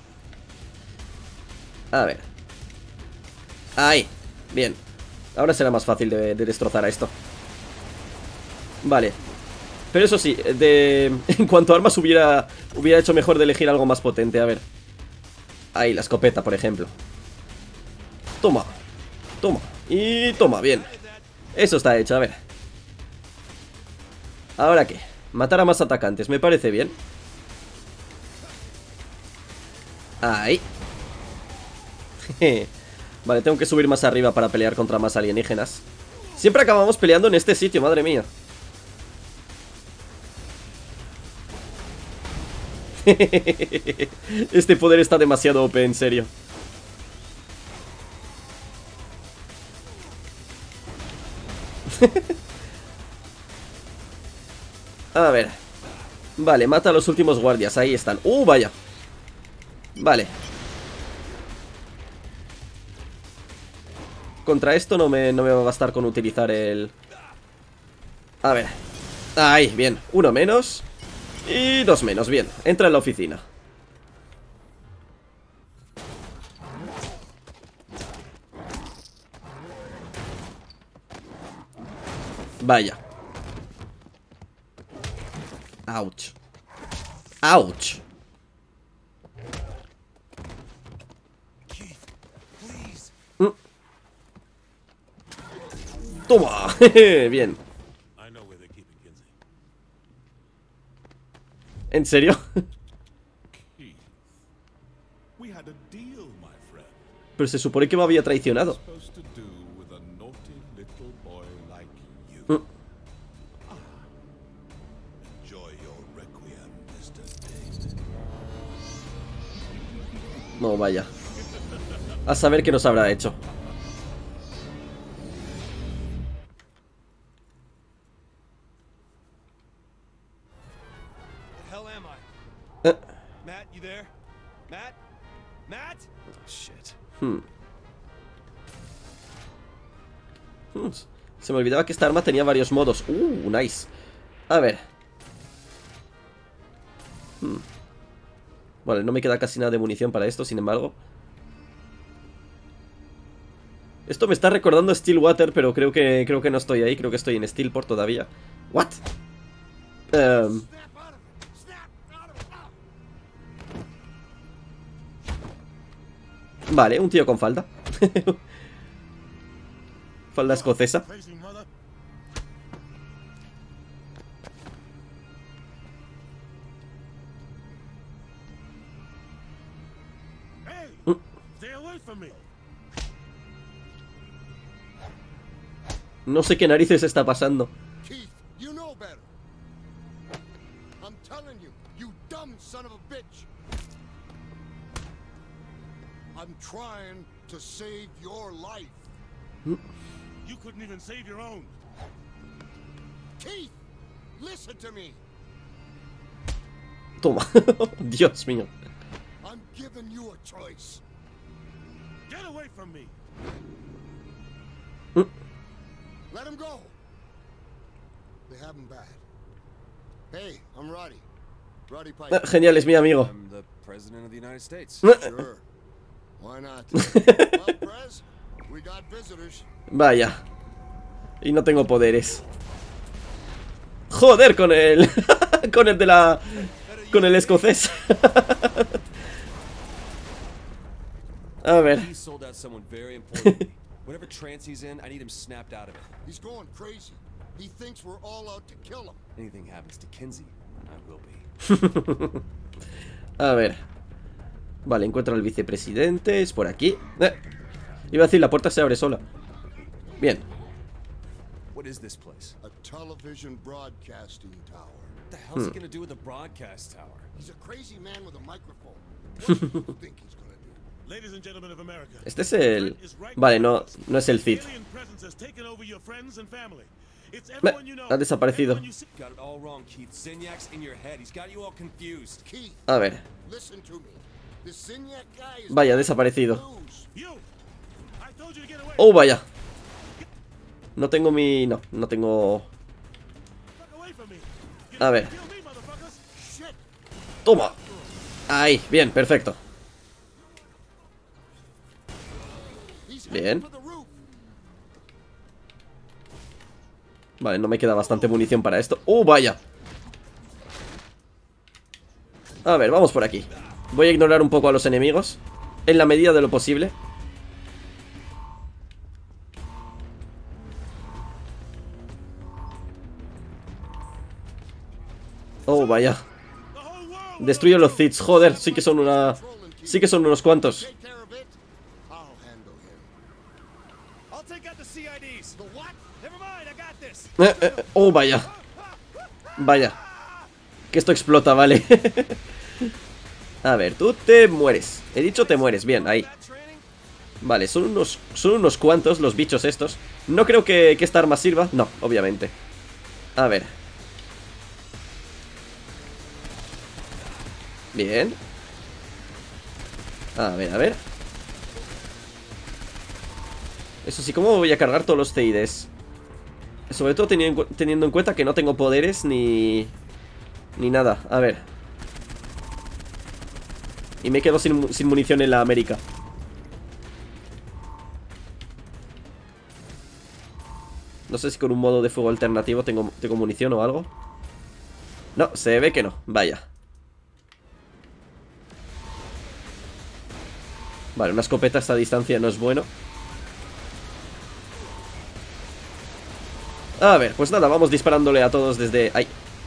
A ver. ¡Ay! Bien. Ahora será más fácil de, de destrozar a esto. Vale. Pero eso sí, de... en cuanto a armas hubiera, hubiera hecho mejor de elegir algo más potente. A ver. Ahí, la escopeta, por ejemplo. Toma. Toma. Y toma, bien. Eso está hecho, a ver. ¿Ahora qué? Matar a más atacantes, me parece bien. Ahí. Vale, tengo que subir más arriba para pelear contra más alienígenas. Siempre acabamos peleando en este sitio, madre mía. Este poder está demasiado O P, en serio. A ver. Vale, mata a los últimos guardias, ahí están. ¡Uh, vaya! Vale. Contra esto no me, no me va a bastar con utilizar el... A ver. Ahí, bien. Uno menos. Y dos menos, bien. Entra en la oficina. Vaya. Ouch. Ouch. Mm. Toma. Bien. ¿En serio? Pero se supone que me había traicionado. Mm. No, vaya. A saber qué nos habrá hecho. Uh. Matt, you there? Matt? Matt? Oh, shit. Hmm. Hmm. Se me olvidaba que esta arma tenía varios modos. Uh, nice. A ver. Hmm. Vale, no me queda casi nada de munición para esto, sin embargo. Esto me está recordando a Stillwater, pero creo que creo que no estoy ahí. Creo que estoy en Steelport todavía. What? Um. Vale, un tío con falda. Falda escocesa. No sé qué narices está pasando. dumb son of a bitch. I'm trying to save your life. You couldn't even save your own. Keith, listen to me. Toma. Dios mío. I'm giving you a choice. Get away from me. Let him go. They have him bad. Hey, I'm Roddy. Roddy Piper. Ah, genial, es mi amigo. I'm the president of the United States. Sure. Why not? Well, Prez, we got visitors. Vaya. Y no tengo poderes. Joder con el... con el de la... con el escocés. A ver. He sold out someone very important to me. Whatever trance he's in, I need him snapped out of it. He's going crazy. He thinks we're all out to kill him. Anything happens to Kinsey, I will be. A ver. Vale, encuentra al vicepresidente. Es por aquí. eh. Iba a decir, la puerta se abre sola. Bien. What is this place? A television broadcasting tower. What the hell's he gonna do with a broadcast tower? He's a crazy man with a microphone. What do you think he's gonna do? Ladies and gentlemen of America. Este es el... Vale, no, no es el Cid. Alien presence has taken over your friends and family. It's Me- everyone you know. Ha desaparecido. Everyone you see- Got it all wrong, Keith. Zinniak's in your head. He's got you all confused. Keith, A ver. listen to me. This Zinyak guy is Vaya, desaparecido. lose. You. I told you to get away. Oh, vaya. No tengo mi... No, no tengo... Fuck away from me. A ver. Kill me, motherfuckers. Shit. Toma. Ahí, bien, perfecto. He's Bien. heading for the roof. Vale, no me queda bastante munición para esto. ¡Uh, vaya! A ver, vamos por aquí. Voy a ignorar un poco a los enemigos, en la medida de lo posible. Oh, vaya. Destruyo los Zits, joder, sí que son una... Sí que son unos cuantos. Take care of it. I'll handle him. I'll take out the C I Ds. The what? Never mind, I got this. Eh, eh, oh, vaya. Vaya. Que esto explota, vale. A ver, tú te mueres. He dicho te mueres, bien, ahí. Vale, son unos, son unos cuantos los bichos estos. No creo que, que esta arma sirva. No, obviamente. A ver. Bien. A ver, a ver. Eso sí, ¿cómo voy a cargar todos los C I Ds? Sobre todo teniendo, teniendo en cuenta que no tengo poderes ni... Ni nada, a ver. Y me quedo sin, sin munición en la América. No sé si con un modo de fuego alternativo tengo, tengo munición o algo. No, se ve que no, vaya. Vale, una escopeta a esta distancia no es bueno. A ver, pues nada, vamos disparándole a todos desde... ahí.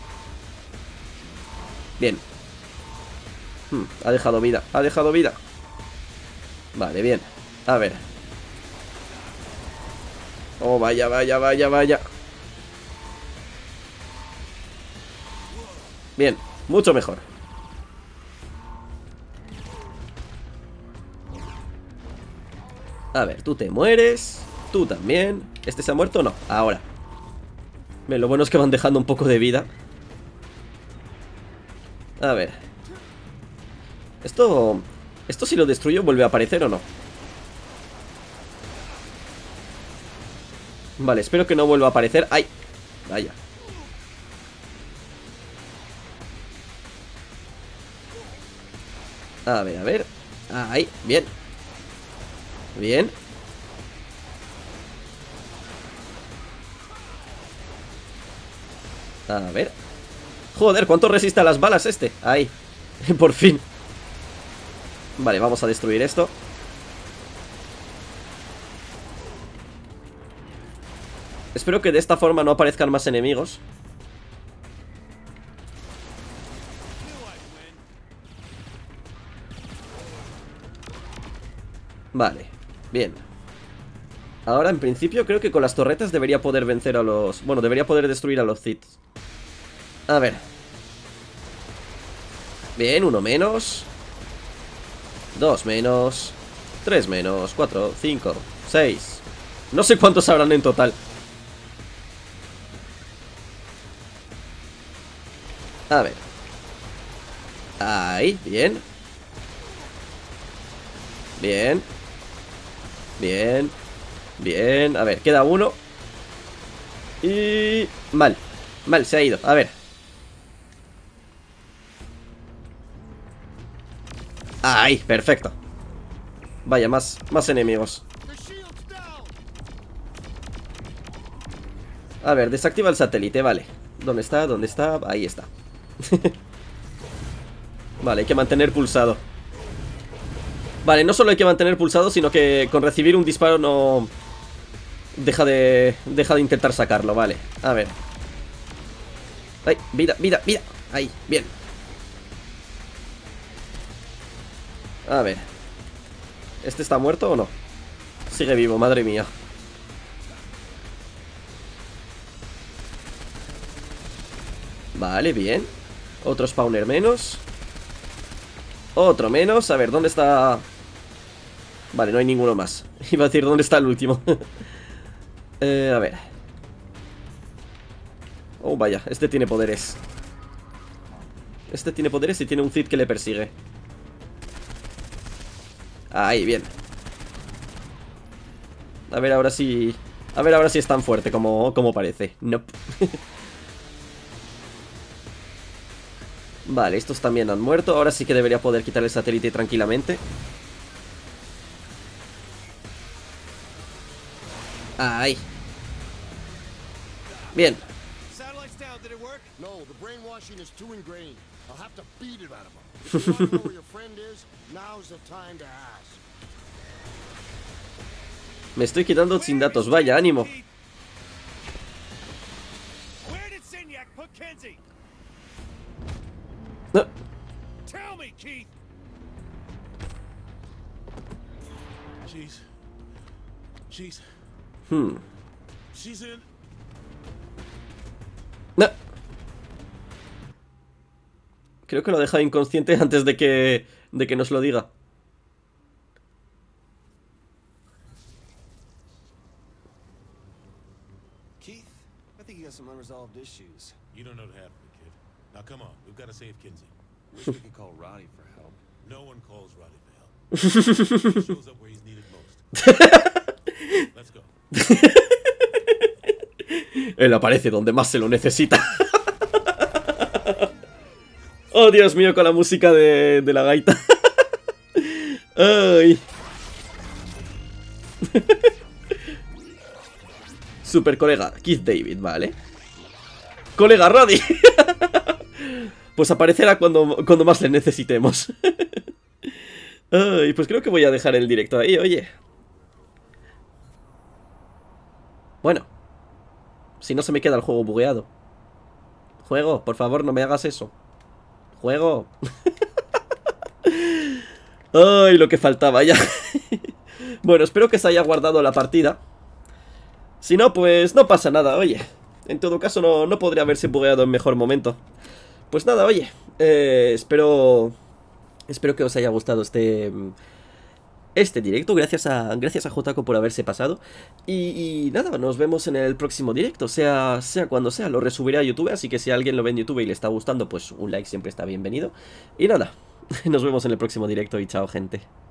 Bien. hmm, Ha dejado vida, ha dejado vida. Vale, bien. A ver. Oh, vaya, vaya, vaya, vaya. Bien, mucho mejor. A ver, tú te mueres. Tú también. ¿Este se ha muerto o no? Ahora. Bien, lo bueno es que van dejando un poco de vida. A ver. Esto... Esto si lo destruyo vuelve a aparecer o no. Vale, espero que no vuelva a aparecer. ¡Ay! Vaya. A ver, a ver. Ahí, bien. Bien. A ver. Joder, ¿cuánto resiste a las balas este? Ahí. Por fin. Vale, vamos a destruir esto. Espero que de esta forma no aparezcan más enemigos. Vale, bien. Ahora en principio creo que con las torretas debería poder vencer a los... Bueno, debería poder destruir a los Zits. A ver. Bien, uno menos. Dos menos. Tres menos. Cuatro, cinco, seis. No sé cuántos habrán en total. A ver. Ahí, bien. Bien. Bien. Bien. A ver, queda uno. Y... Mal. Mal, se ha ido. A ver. Ahí, perfecto. Vaya, más, más enemigos. A ver, desactiva el satélite, vale. ¿Dónde está? ¿Dónde está? Ahí está. Vale, hay que mantener pulsado. Vale, no solo hay que mantener pulsado, sino que con recibir un disparo no... Deja de... Deja de intentar sacarlo, vale. A ver. Ay, vida, vida, vida. Ahí, bien. A ver. ¿Este está muerto o no? Sigue vivo, madre mía. Vale, bien. Otro spawner menos. Otro menos. A ver, ¿dónde está? Vale, no hay ninguno más. Iba a decir, ¿dónde está el último? eh, a ver. Oh, vaya, este tiene poderes. Este tiene poderes y tiene un Cid que le persigue. Ahí, bien. A ver ahora si... A ver ahora si es tan fuerte como, como parece. Nope. Vale, estos también han muerto. Ahora sí que debería poder quitar el satélite tranquilamente. Ahí. Bien. Me estoy quedando sin datos, vaya, ánimo. No. Hmm. No. Creo que lo ha dejado inconsciente antes de que de que nos lo diga. Keith, I think you got some unresolved issues. You don't know half of it, kid. Now come on, we've got to save Kinsey. Wish we could call Roddy for help. No one calls Roddy for help. He shows up where he's needed most. Let's go. Él aparece donde más se lo necesita. Oh, Dios mío, con la música de, de la gaita. Ay. Super colega, Keith David, vale. Colega Roddy. Pues aparecerá cuando, cuando más le necesitemos. Ay, pues creo que voy a dejar el directo ahí, oye. Bueno. Si no se me queda el juego bugueado. Juego, por favor, no me hagas eso. Juego. Ay, lo que faltaba ya. Bueno, espero que se haya guardado la partida. Si no, pues no pasa nada, oye. En todo caso, no, no podría haberse bugueado en mejor momento. Pues nada, oye. Eh, espero... Espero que os haya gustado este... Este directo, gracias a gracias a Jotaco por haberse pasado. Y, y nada, nos vemos en el próximo directo, sea, sea cuando sea, lo resubiré a YouTube, así que si alguien lo ve en YouTube y le está gustando, pues un like siempre está bienvenido. Y nada, nos vemos en el próximo directo y chao, gente.